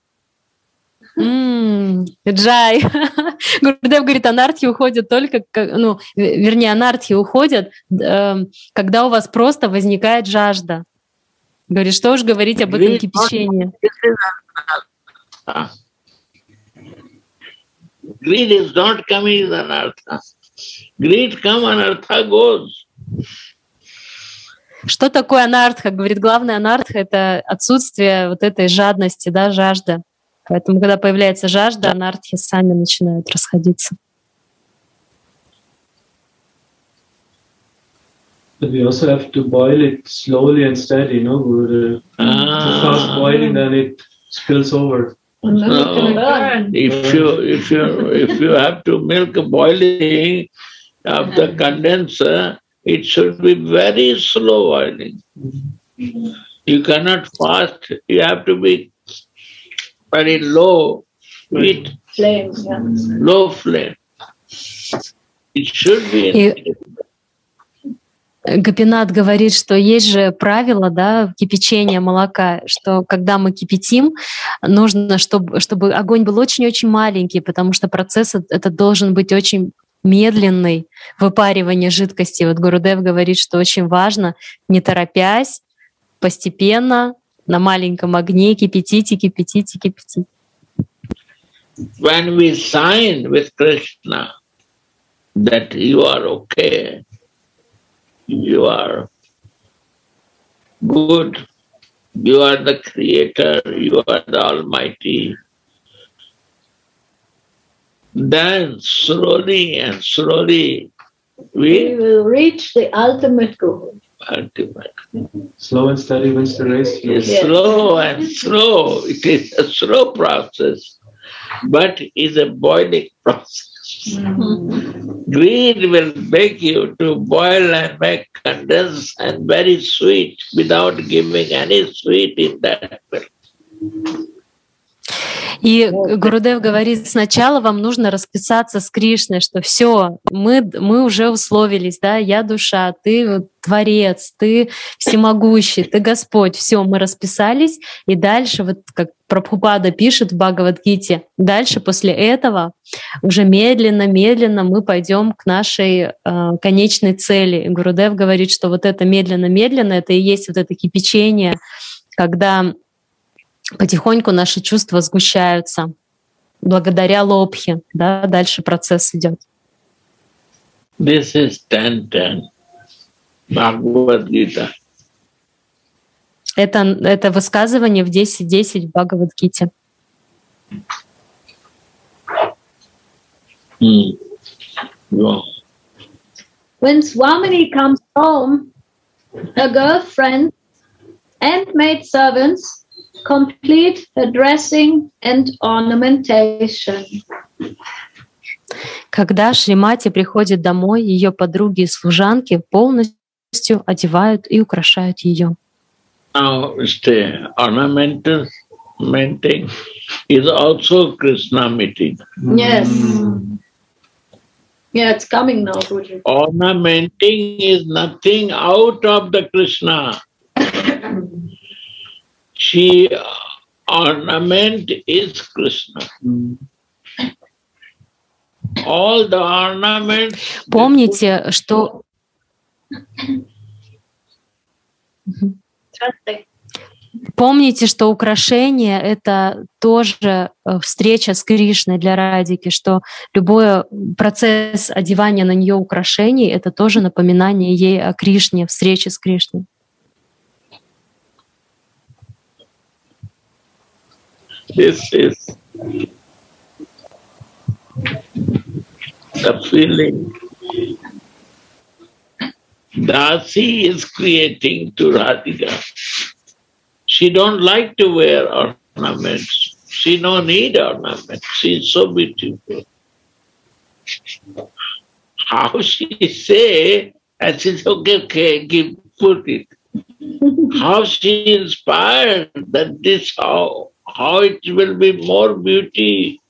Джай. Гурудев говорит, анархи уходят только, анархи уходят, когда у вас просто возникает жажда. Говорит, что уж говорить об этом кипячении. Greed is not coming in anartha. Greed come, anartha goes. Что такое анартха? Говорит, главное анартха — это отсутствие вот этой жадности, да, жажда. Поэтому, когда появляется жажда, анартхи сами начинают расходиться. But we also have to boil it slowly and steady, no? Too fast boiling, then it spills over. No. If you have to milk boiling of the condenser, it should be very slow boiling. You cannot fast. You have to be very low heat, flame, yeah. Low flame. It should be. Гопинат говорит, что есть же правило, да, кипячения молока, что когда мы кипятим, нужно, чтобы огонь был очень-очень маленький, потому что процесс этот должен быть очень медленный, выпаривание жидкости. Вот Гурудев говорит, что очень важно, не торопясь, постепенно, на маленьком огне кипятить. When we sign with Krishna that you are okay, you are good, you are the creator, you are the Almighty, then slowly we will reach the ultimate goal. Slow and steady wins the race. Yes. Slow and slow. It is a slow process, but it's a boiling process. Greed will make you to boil and make condensed and very sweet without giving any sweet in that milk. И Гурудев говорит, сначала вам нужно расписаться с Кришной, что все, мы уже условились, да, я душа, ты Творец, ты всемогущий, ты Господь, все, мы расписались, и дальше, вот как Прабхупада пишет в Бхагавад-гите, дальше после этого уже медленно-медленно мы пойдем к нашей конечной цели. И Гурудев говорит, что вот это медленно-медленно, это и есть вот это кипячение, когда потихоньку наши чувства сгущаются благодаря лобхе, да, дальше процесс идет. This is 10:10. Bhagavad-gita. Это высказывание в 10:10 в Бхагавад-гите. When Swamini comes home, her girlfriend and maid servants complete her dressing and ornamentation. Когда Шримати приходит домой, ее подруги и служанки полностью одевают и украшают ее. Now, ornamenting is also Krishna meeting. Yes. Yeah, it's coming now, Guruji. Ornamenting is nothing out of the Krishna. She ornament is Krishna. All the ornaments. Помните, что Помните, что украшение — это тоже встреча с Кришной для Радики, что любой процесс одевания на нее украшений — это тоже напоминание ей о Кришне, встрече с Кришной. This is the feeling Dasi is creating to Radhika. She don't like to wear ornaments. She don't need ornaments. She's so beautiful. How she say, and she says, okay, give, put it. How she inspired that this how it will be more beautiful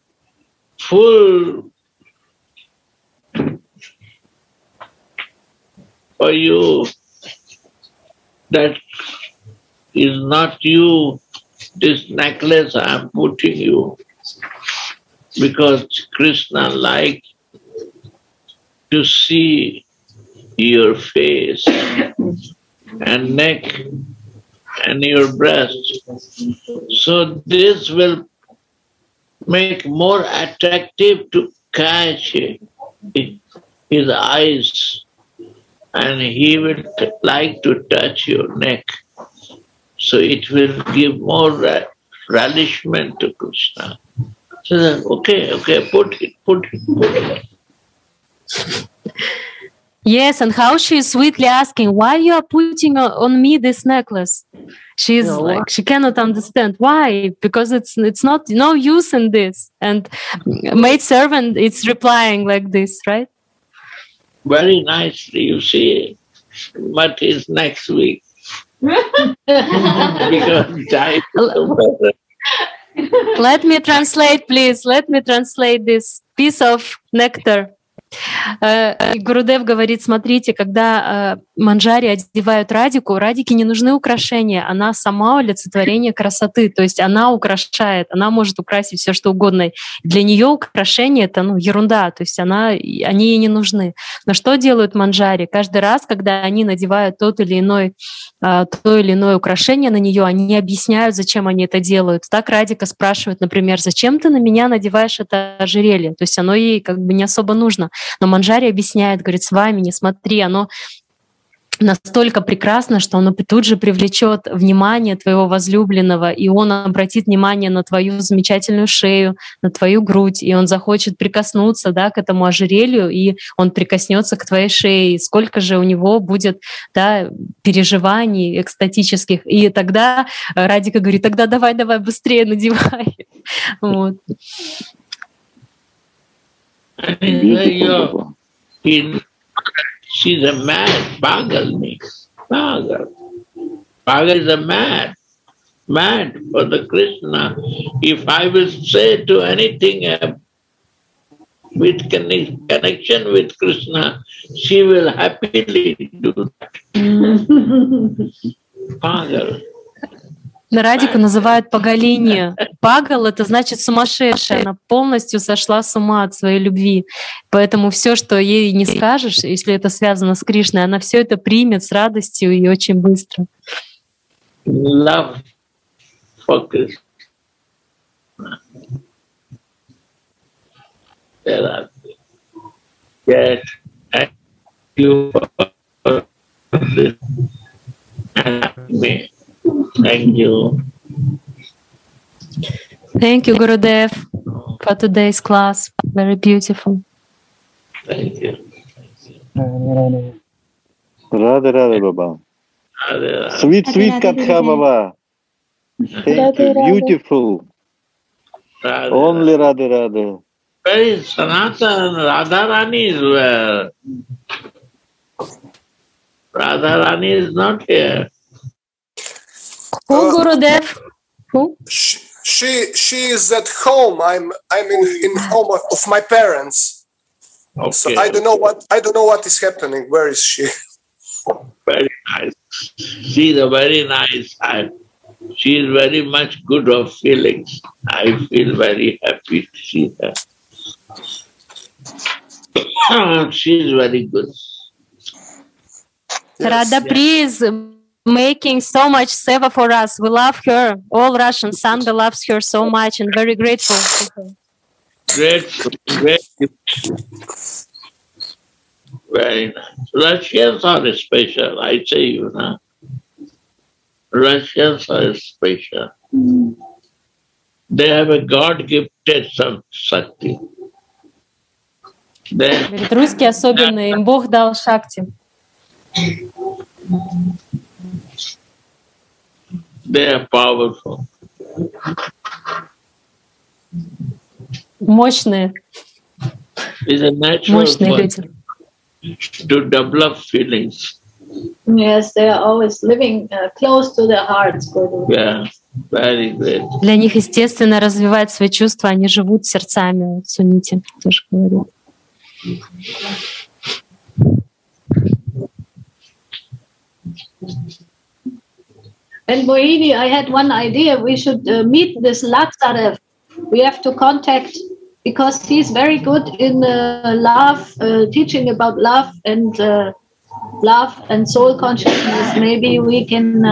for you. That is not you. This necklace I am putting you because Krishna likes to see your face and neck and your breast. So this will make more attractive to catch his eyes, and he will like to touch your neck. So it will give more relishment to Krishna. So then, okay, put it. Yes, and how she is sweetly asking, why you are putting on me this necklace? She's like, she cannot understand. Why? Because it's not no use in this. And maid servant is replying like this, right? Very nicely, you see. But it's next week. Because time Let me translate, please. Let me translate this piece of nectar. Гурудев говорит, смотрите, когда Манджари одевают Радику, Радике не нужны украшения, она сама олицетворение красоты, то есть она украшает, она может украсить все, что угодно. Для нее украшения — это ерунда, то есть они ей не нужны. Но что делают Манджари? Каждый раз, когда они надевают то или иное украшение на нее, они объясняют, зачем они это делают. Так Радика спрашивает, например, зачем ты на меня надеваешь это ожерелье? То есть оно ей как бы не особо нужно. Но Манджари объясняет, говорит, с вами не смотри, оно настолько прекрасно, что оно тут же привлечет внимание твоего возлюбленного, и он обратит внимание на твою замечательную шею, на твою грудь, и он захочет прикоснуться, да, к этому ожерелью, и он прикоснется к твоей шее. И сколько же у него будет, да, переживаний экстатических. И тогда Радика говорит, тогда давай быстрее надевай. Вот. She's a mad pagal. Pagal is a mad. mad for the Krishna. If I will say to anything with connection with Krishna, she will happily do that. Pagal. Радику называют Пагалини. Пагал — это значит сумасшедшая. Она полностью сошла с ума от своей любви. Поэтому все, что ей не скажешь, если это связано с Кришной, она все это примет с радостью и очень быстро. Love for Krishna. Yes, thank you for this. Thank you. Thank you, Gurudev, for today's class. Very beautiful. Thank you. Radhe Baba. Sweet Katha Baba. Thank you. Beautiful. Only Radhe. Where is Sanatana? Radharani is where? Radharani is not here. Who, Gurudev? Who? She is at home. I'm in home of my parents. Okay. So I don't know what is happening. Where is she? Very nice. She's a very nice. She is very much good of feelings. I feel very happy to see her. She is very good. Radha Priya is making so much seva for us. We love her. All Russian Sangha loves her so much and very grateful to her. Great. Very nice. Russians are special, I say you know. Russians are special. They have a God-gifted Shakti. Говорит, русские особенные, им Бог дал шакти. They are powerful. Мощные. It's a natural люди. To develop feelings. Yes, they are always living close to their hearts. Yeah, very great. Для них естественно развивать свои чувства, они живут сердцами. Сунити тоже говорит. And Mohini, I had one idea. We should meet this Lazarev. We have to contact, because he's very good in love, teaching about love and soul consciousness. Maybe we can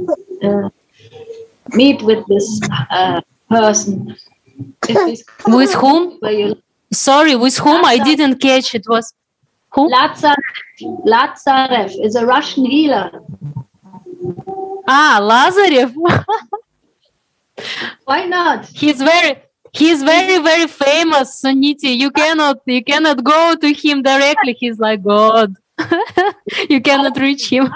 meet with this person. With whom? Sorry, with whom? I didn't catch. It was who? Lazarev is a Russian healer. Ah, Lazarev. Why not? He's very, very famous, Suniti. You cannot go to him directly. He's like God. You cannot reach him.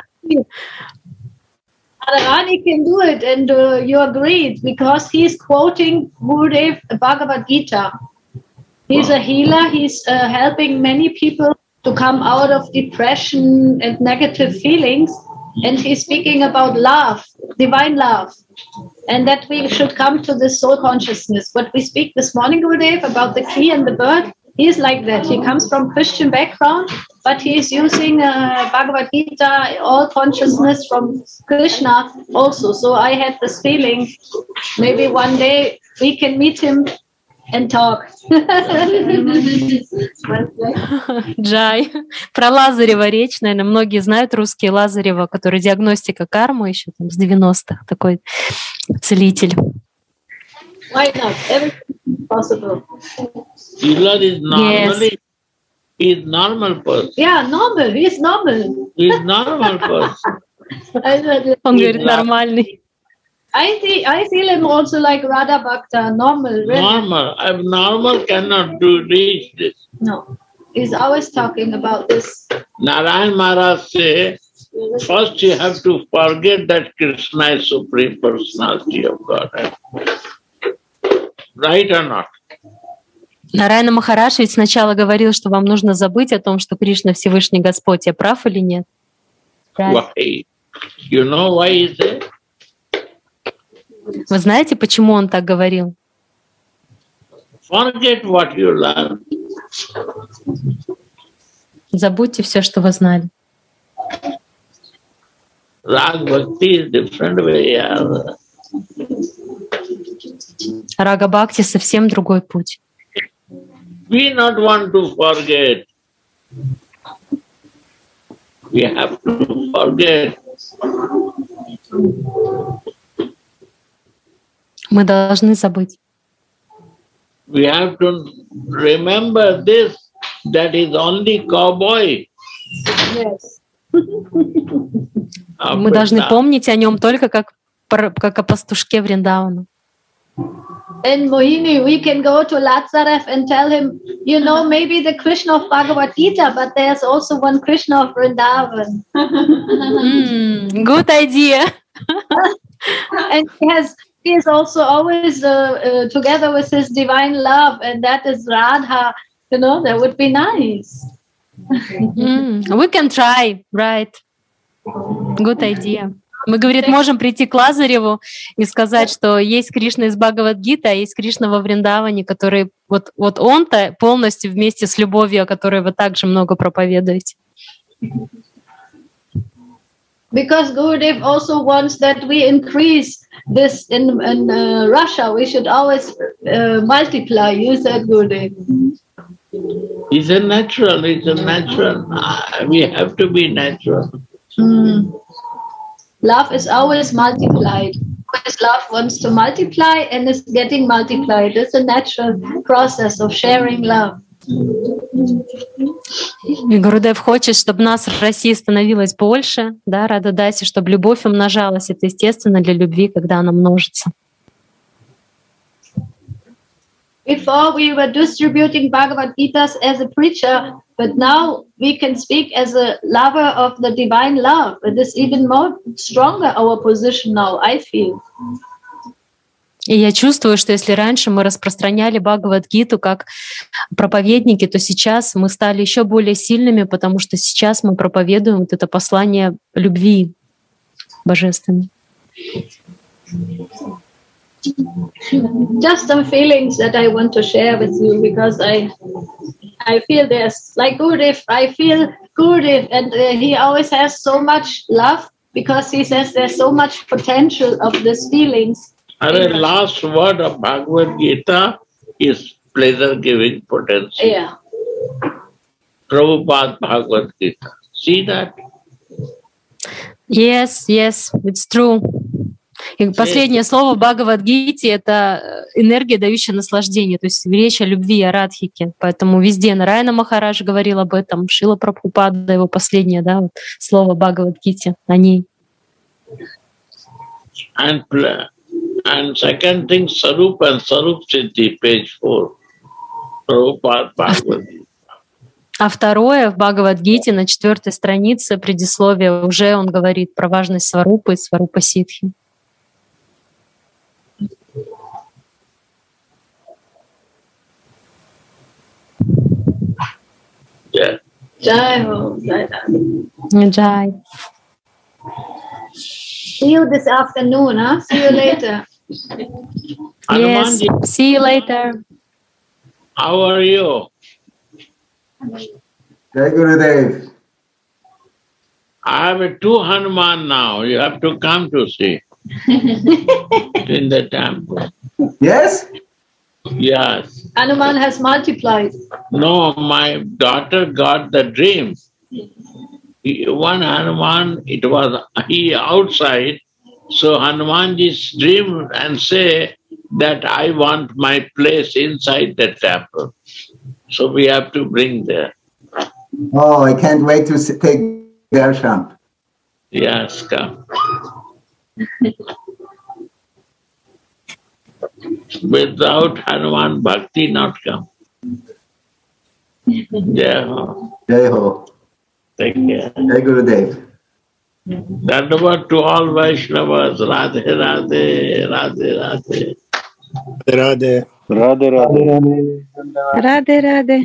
Radharani can do it, and you agreed, because he's quoting Gurudev Bhagavad Gita. He's a healer. He's helping many people to come out of depression and negative feelings. And he's speaking about love, divine love, and that we should come to this soul consciousness. What we speak this morning, Gurudev, about the key and the bird, he's like that. He comes from Christian background, but he's using Bhagavad Gita, all consciousness from Krishna also. So I had this feeling, maybe one day we can meet him and talk. Джай. Про Лазарева речь, наверное, многие знают русские Лазарева, который диагностика кармы еще там с 90-х, такой целитель. Why not? Everything is possible. Healer is normally, he's normal person. Yeah, normal. He's normal. He's normal person. Он говорит, нормальный. I feel him also like Radha Bhakta, normal. Really. Normal. Abnormal cannot reach this. No. He's always talking about this. Narayan Maharaj say, first you have to forget that Krishna is Supreme Personality of Godhead. Right or not? Нараяна Махараш ведь сначала говорил, что вам нужно забыть о том, что Кришна Всевышний Господь. Я прав или нет? Right. Why? You know why he said? Вы знаете, почему он так говорил? Forget what you learned. Забудьте все, что вы знали. Rag Bhakti is different way. Рага Бхакти совсем другой путь. We not want to forget. We have to forget. Мы должны забыть. We have to remember this, that is only cowboy. Yes. Мы должны помнить о нем только как о пастушке Вриндавана. In Mohini, we can go to Lazarev and tell him, you know, maybe the Krishna of Bhagavad Gita, but there's also one Krishna of Vrindavan. Good idea. And he is also always together with his divine love, and that is Radha. You know, that would be nice. We can try, right? Good idea. Мы, говорит, можем прийти к Лазареву и сказать, что есть Кришна из Бхагавад-гиты, а есть Кришна во Вриндаване, который вот он-то полностью вместе с любовью, о которой вы также много проповедуете. Because Gurudev also wants that we increase this in Russia. We should always multiply. You said, Gurudev. It's a natural. We have to be natural. Love is always multiplied. Always love wants to multiply and is getting multiplied. It's a natural process of sharing love. И Гурудев хочет, чтобы нас в России становилось больше, да, Радха-даси, чтобы любовь умножалась. Это естественно для любви, когда она множится. Before we were distributing Bhagavad Gitas as a preacher, but now we can speak as a lover of the divine love. It is even more stronger our position now, I feel. И я чувствую, что если раньше мы распространяли Бхагавад-гиту как проповедники, то сейчас мы стали еще более сильными, потому что сейчас мы проповедуем вот это послание любви божественной. Just some feelings that I want to share with you, because I feel there's like Gurudev. I feel Gurudev, and he always has so much love because he says there's so much potential of these feelings. The last word of Bhagavad Gita is pleasure-giving potential. Yeah. Prabhupada Bhagavad Gita. See that? Yes, it's true. И последнее слово в Бхагавад-гите — это энергия, дающая наслаждение, то есть речь о любви, о радхике. Поэтому везде Нараяна Махарадж говорил об этом, Шрила Прабхупада, его последнее, да, вот, слово в Бхагавад-гите о ней. And second thing, Sarup and Sarup Siddhi, page 4. Prabhupada Bhagavad Gita. А второе, в Бхагавад-гите на 4-й странице предисловия уже он говорит про важность Сварупы и Сварупа-сиддхи. Yeah. Jai Ho, Jai. Jai. See you this afternoon, huh? See you later. Yes, see you later. How are you? Jai Gurudev. I have 2 Hanuman now. You have to come to see in the temple. Yes? Yes. Hanuman has multiplied. No, my daughter got the dream. One Hanuman, he outside. So Hanumanji's dream and say that I want my place inside the temple. So we have to bring there. Oh, I can't wait to take darshan. Yes, come. Without Hanuman Bhakti not come. Jai Ho. Jai Ho. Take care. Jai Gurudev. Dandavat to all Vaishnavas. Radhe Radhe, Radhe Radhe. Radhe. Radhe Radhe. Radhe Radhe.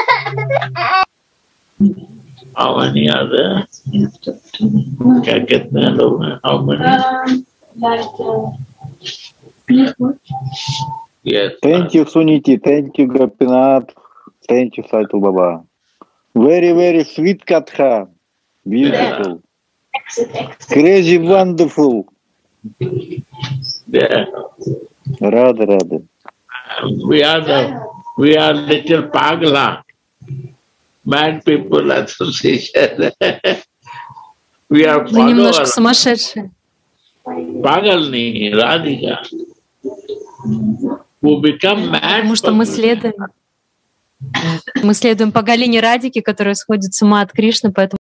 How many are there? क्या कितने लोग हैं? How many? Yes. Thank you, Suniti. Thank you, Gopinath. Thank you, Saitu Baba. Very, very sweet Katha. Beautiful. Crazy, wonderful. Yeah. Rada. We are little Pagla, Mad People Association. We are Мы немножко сумасшедшие. Pagalni, Radhika, who become mad. Потому что мы следуем по Галине Радике, которая сходит с ума от Кришны, поэтому